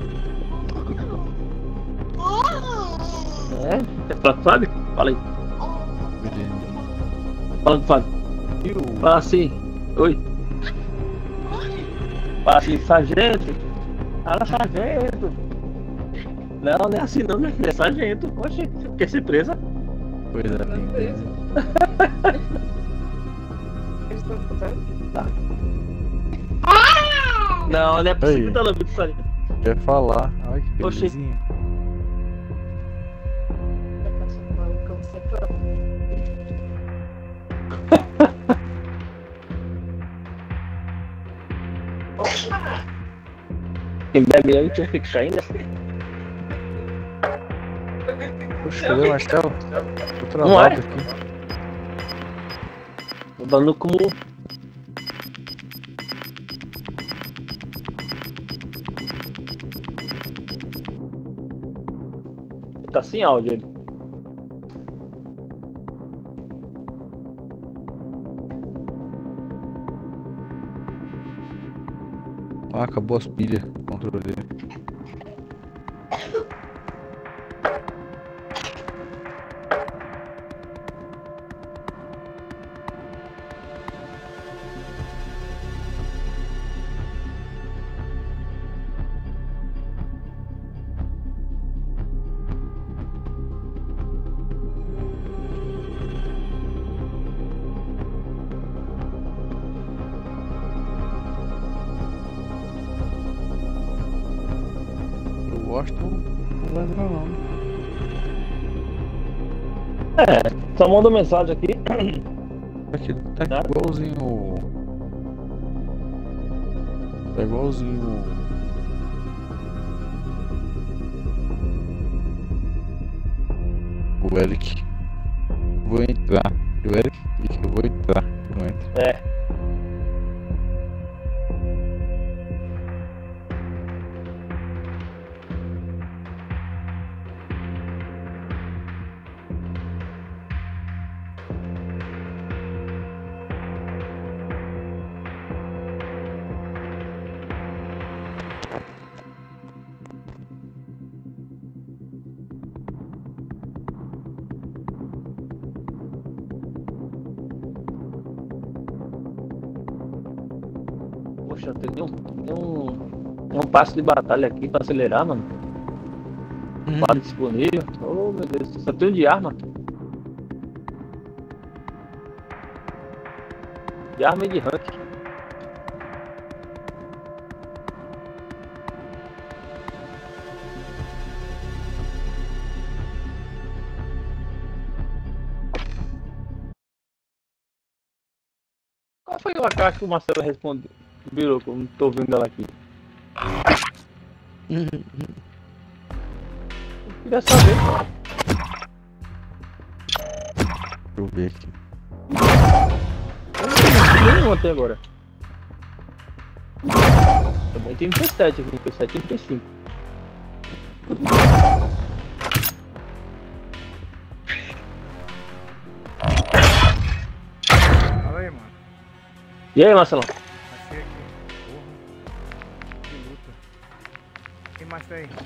É? Quer falar com o Fábio? Fala aí. Fala com o Fábio. Fala assim. Oi. Fala assim, sargento. Fala, sargento. Não, não é assim não, minha filha. É sargento. Oxe, você quer ser presa? Pois é, Não, tem isso. Eles estão escutando? Tá. Não, não é possível Aí. dar lambida de sargento. Quer falar? Ai, que Oxi. belezinha. Vai passar mal o cão separado. Quem bebe aí tinha que ficar ainda. Poxa, cadê o Marcelo? Tô Não é? travado aqui. Tô dando como. Tá sem áudio ele. Ah, acabou as pilhas do controle dele. Washington não vai entrar não. É, só manda mensagem aqui. Aqui tá Tá. igualzinho o... Tá igualzinho o... O Eric. Vou entrar. E o Eric diz que eu vou entrar. Não entra. É. Poxa, tem nenhum, nenhum, nenhum passo de batalha aqui pra acelerar, mano. Bala disponível. Oh, meu Deus, só tem um de arma. De arma e de rank. Qual foi a caixa que o Marcelo respondeu? Virou, que eu não tô vendo ela aqui. Eu queria saber. Deixa eu ver aqui. Eu não tenho até agora. Também tem M P sete aqui, M P sete e M P cinco. Fala aí, mano. E aí, Marcelão? Achei aqui. Porra. Que luta. Quem mais tá aí?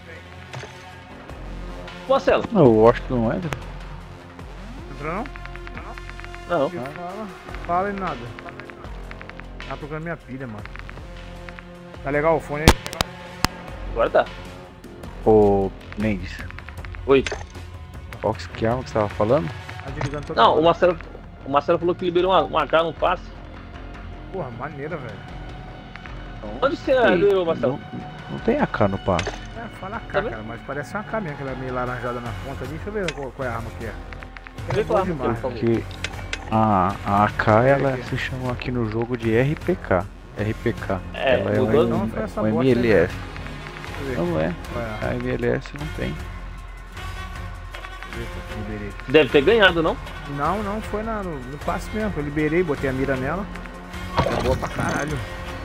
Marcelo? Não, o Washington não entra. Entrou não? Não. Que fala. Fala e nada. Tá procurando minha pilha, mano. Tá legal o fone aí? Agora tá. Ô, Mendes, Oi. qual que que arma que você tava falando? Tá desligando toda Não, hora. o Marcelo, o Marcelo falou que liberou uma, uma K no passe. Porra, maneira, velho. Onde você Ei, liberou, Marcelo? Não, não tem A K no passo. É, fala a K, Tá vendo? cara, mas parece uma K mesmo, aquela meio laranjada na ponta ali. Deixa eu ver qual, qual é a arma que é. Vê É qual boa arma que é, demais, por velho. Porque a, a AK ela se chama aqui no jogo de R P K. R P K. É, ela é mudou um, não, foi essa um bosta aí, M L S. Não é. Vai, A M L S não tem. liberei. Deve ter ganhado, não? Não, não, foi na, no, no passe mesmo. Eu liberei, botei a mira nela. É boa pra caralho.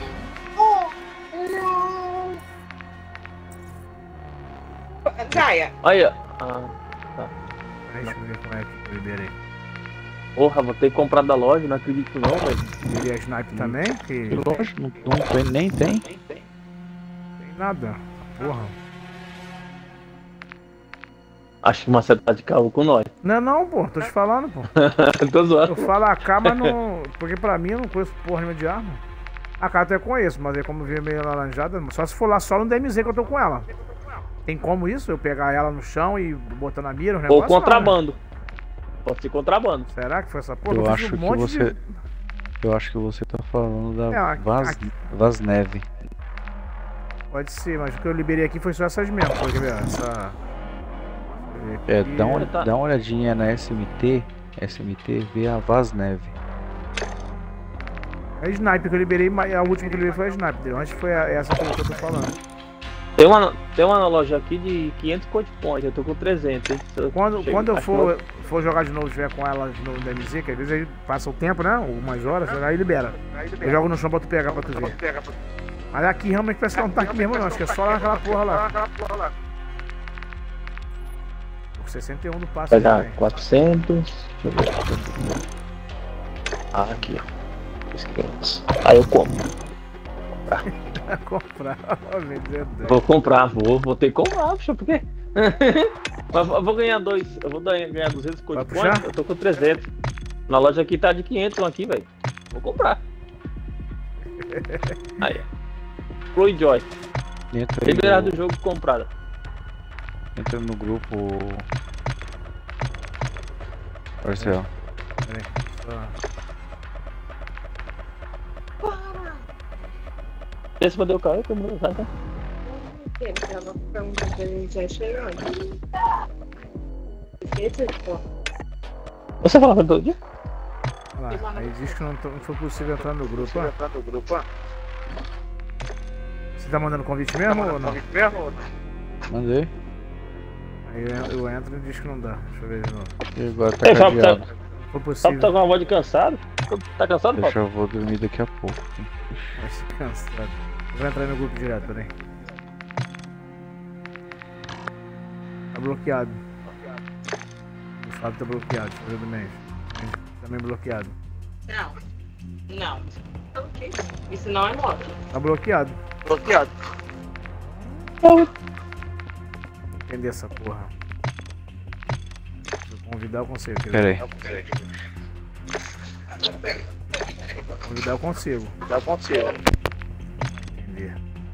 Zaya, Aí, ó. Ah, tá. Peraí, deixa eu ver como é que eu liberei. Porra, vou ter que comprar da loja, não acredito não, velho. Liberei a sniper também, que não Lógico, não, não tem, nem tem. tem nada. Porra. Acho que uma seta tá de carro com nós. Não, não, pô, tô te falando, pô. Tô zoando. Eu falo A K, mas não. Porque pra mim eu não conheço porra nenhuma de arma. A K até conheço, mas aí como veio meio laranjada, só se for lá só no D M Z que eu tô com ela. Tem como isso? Eu pegar ela no chão e botar na mira? Um Ou negócio, contrabando. Pode ser contrabando. não, né? Será que foi essa porra? Eu fiz acho um que monte você. de- Eu acho que você tá falando da É, aqui- Vaz, aqui- Vaz Neve. Pode ser, mas o que eu liberei aqui foi só essas mesmo. Foi, quer ver? Essa. É, Aqui- dá uma, tá- dá uma olhadinha na S M T. S M T vê a Vaz Neve. A sniper que eu liberei, mas a última que eu liberei foi a sniper. Antes foi a- essa que eu que eu tô falando. Tem uma, tem uma loja aqui de quinhentos code points, eu tô com trezentos, hein? Se eu Quando, chego- quando eu acho for, for jogar de novo, tiver com ela no D M Z, que às vezes aí passa o tempo, né? Algumas horas, aí libera. Eu jogo no chão pra tu pegar pra tu ver. Mas aqui realmente parece que não tá aqui mesmo, não. Acho que é só lá naquela porra lá. O sessenta e um do passe Vai dar também. quatrocentos. Deixa eu ver. Ah, aqui, ó. quinhentos. Aí eu compro. Comprar, vendedor. Vou comprar, vou, vou ter que comprar, puxa, por quê? Mas eu vou ganhar dois, eu vou dar- ganhar duzentos code Vai points, puxar? eu tô com trezentos. Na loja aqui tá de quinhentos aqui, velho. Vou comprar. Aí, ó. Chloe Joy. Entra aí Liberado no, do jogo comprada. entra no grupo. Marcelo. Peraí, só- Esse mandou cair, como não sabe, tá? ele tava perguntando pra gente já chegou. Esse, pô. Você falava todo dia? Olha lá, aí diz que não, tô- não foi possível entrar no grupo, ó. Você tá mandando convite mesmo ou não? Mandei. Aí eu, eu entro e diz que não dá. Deixa eu ver de novo. E agora tá Ei, Fábio, cadeado. tá, Foi Fábio tá possível. com uma voz de cansado? Tá cansado, Deixa Fábio? eu vou dormir daqui a pouco. Vai se cansado. Eu vou entrar no grupo direto, peraí. Tá bloqueado. O Fábio tá bloqueado, deixa eu ver do mês. Também bloqueado. Não. Não. Isso não é moto. Tá bloqueado. Bloqueado. Vou entender essa porra. Se eu convidar eu consigo. quer Pera ver? aí. Convidar eu consigo. Já consigo. Entender.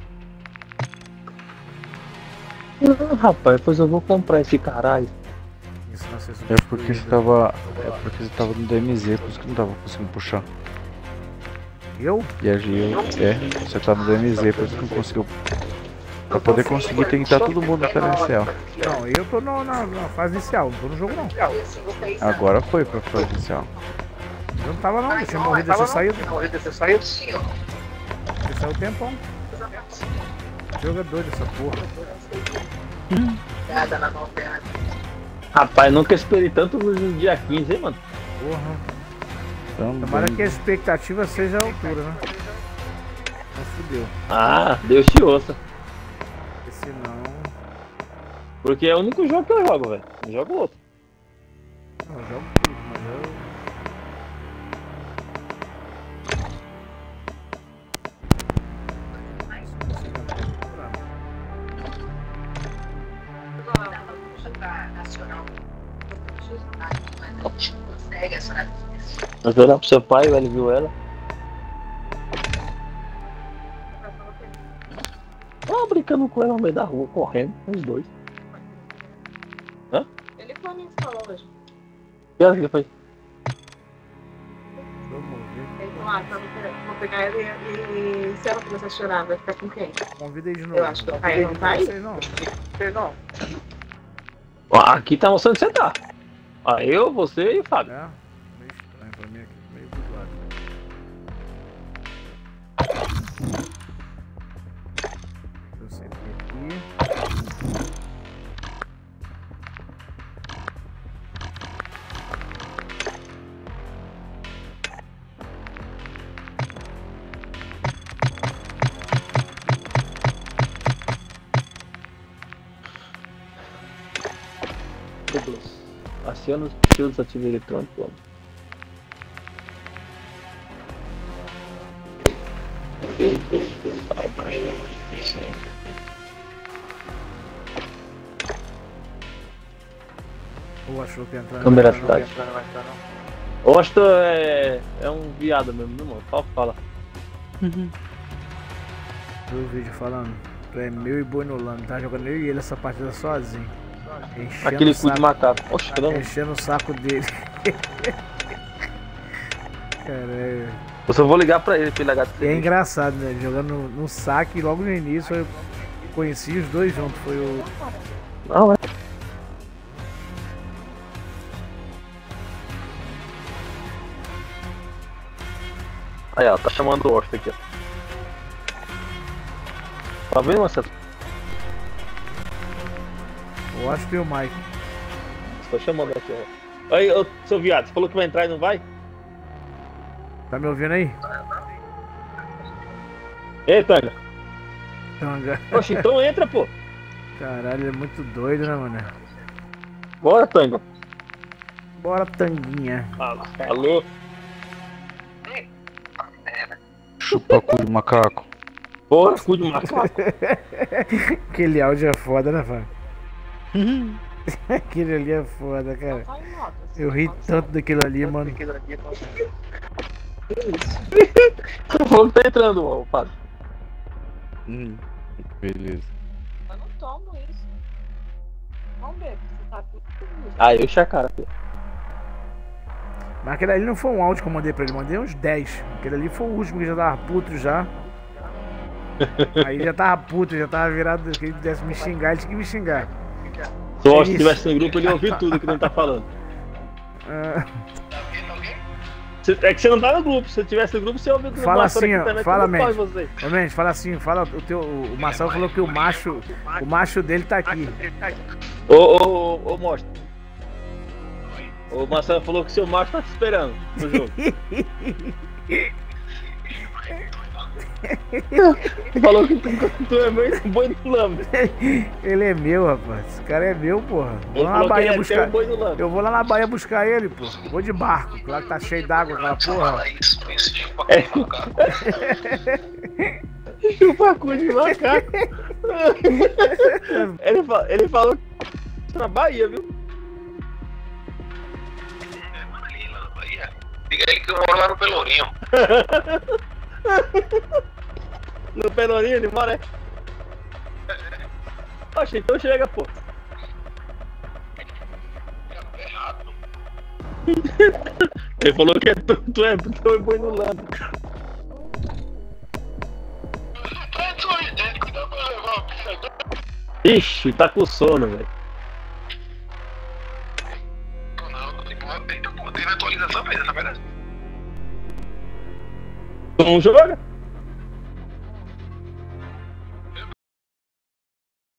Ah, rapaz, depois eu vou comprar esse caralho. Isso não ser É porque você tava. É porque você tava no D M Z, por isso que não tava conseguindo puxar. Eu? E a Gil, é, você tá no D M Z, por isso que não conseguiu. Pra poder conseguir tem que estar todo mundo no presencial. Não, eu tô no- na, na fase inicial, não tô no jogo não. Agora foi pra fase inicial. Eu não tava não, eu tinha morrido de ter saído. Eu saiu o tempão. Jogo é doido essa porra. Rapaz, nunca esperei tanto no dia quinze, hein, mano? Porra. Tomara que a expectativa seja a altura, né? Não fudeu. Ah, Deus te ouça. Porque senão. Porque é o único jogo que eu jogo, velho. Não jogo outro. Não, eu jogo tudo, mas eu. Eu vou olhar pro seu pai, ele viu ela. Tava brincando com ela no meio da rua, correndo, os dois. Hã? Ele foi me falou hoje. E ela que foi? Ele falou, ah, então eu vou pegar ele e, e se ela começar a chorar, vai ficar com quem? Convida aí de novo. Eu acho que o pai não tá aí. Vocês não. Ah, aqui tá mostrando que você tá. Ah, eu, você e o Fábio. É? Meio estranho pra mim aqui, meio buguado. Eu sei que aqui. Douglas. Aciona os shields ativa eletrônico. Vamos. Ah, o cachorro. Ou achou que ia entrar? Câmera não, cidade. Eu acho que é, é um viado mesmo, né, mano? Só fala. Viu o vídeo falando? Tu é meu e boi no lame, tá jogando eu e ele essa partida sozinho. Enchendo Aquele o cu de saco- macaco. Oxe, caramba. Enchendo o saco dele. Caralho. Eu só vou ligar pra ele, pra ele H T E C. é engraçado, né? Jogando no, no saque, logo no início eu conheci os dois juntos. Foi o. Não, é. Aí, ó, tá chamando o Austin aqui, ó. Tá vendo, Marcelo? O Austin e o Mike. Tô chamando aqui, ó. Aí, ô, seu viado, você falou que vai entrar e não vai? Tá me ouvindo aí? Ei, Tanga. Tanga. Oxe, então entra, pô. Caralho, ele é muito doido, né, mano? Bora, Tanga. Bora, Tanguinha. Alô? Chupa cu de macaco. Porra, cu de macaco. Aquele áudio é foda, né, Fábio? Aquele ali é foda, cara. Eu ri tanto daquilo ali, mano. O fogo tá entrando, ó, Fábio. Hum, beleza. Eu não tomo isso. Vamos ver, você tá tudo. Aí eu chacara, filho. Mas aquele ali não foi um áudio que eu mandei pra ele, mandei uns dez. Aquele ali foi o último que já tava puto já. Aí já tava puto, já tava virado. Se ele pudesse me xingar, ele tinha que me xingar. Se o Austin Isso. estivesse no grupo, ele ia ouvir tudo que não tá falando. Ah, Cê- É que você não tá no grupo. Se você tivesse no grupo, você ia ouvir tudo. fala Mas fora assim, que ó, a internet fala, não corre Mendes. você. Ô, Mendes, fala assim, fala o teu. O Marcelo falou que o macho. O macho dele tá aqui. Ô, ô, ô, ô, mostra. O Marcelo falou que seu macho tá te esperando no jogo. Falou que tu, tu é meio boi no lame. Ele é meu, rapaz. Esse cara é meu, porra. Vou Ele lá na falou que Bahia ele é buscar. teu boi no lame. Eu vou lá na Bahia buscar ele, pô. Vou de barco. Claro que tá cheio d'água aquela porra. É. Chupa cu de macaco. ele, fa- ele falou que tá na Bahia, viu? Diga aí que eu moro lá no Pelourinho. No Pelourinho, ele mora. Oxe, então chega, pô. Ele falou que é tu, tu é, tu é boi no lame. Ixi, tá com sono, velho. Não, tem atualização, mas na verdade. Tu não joga?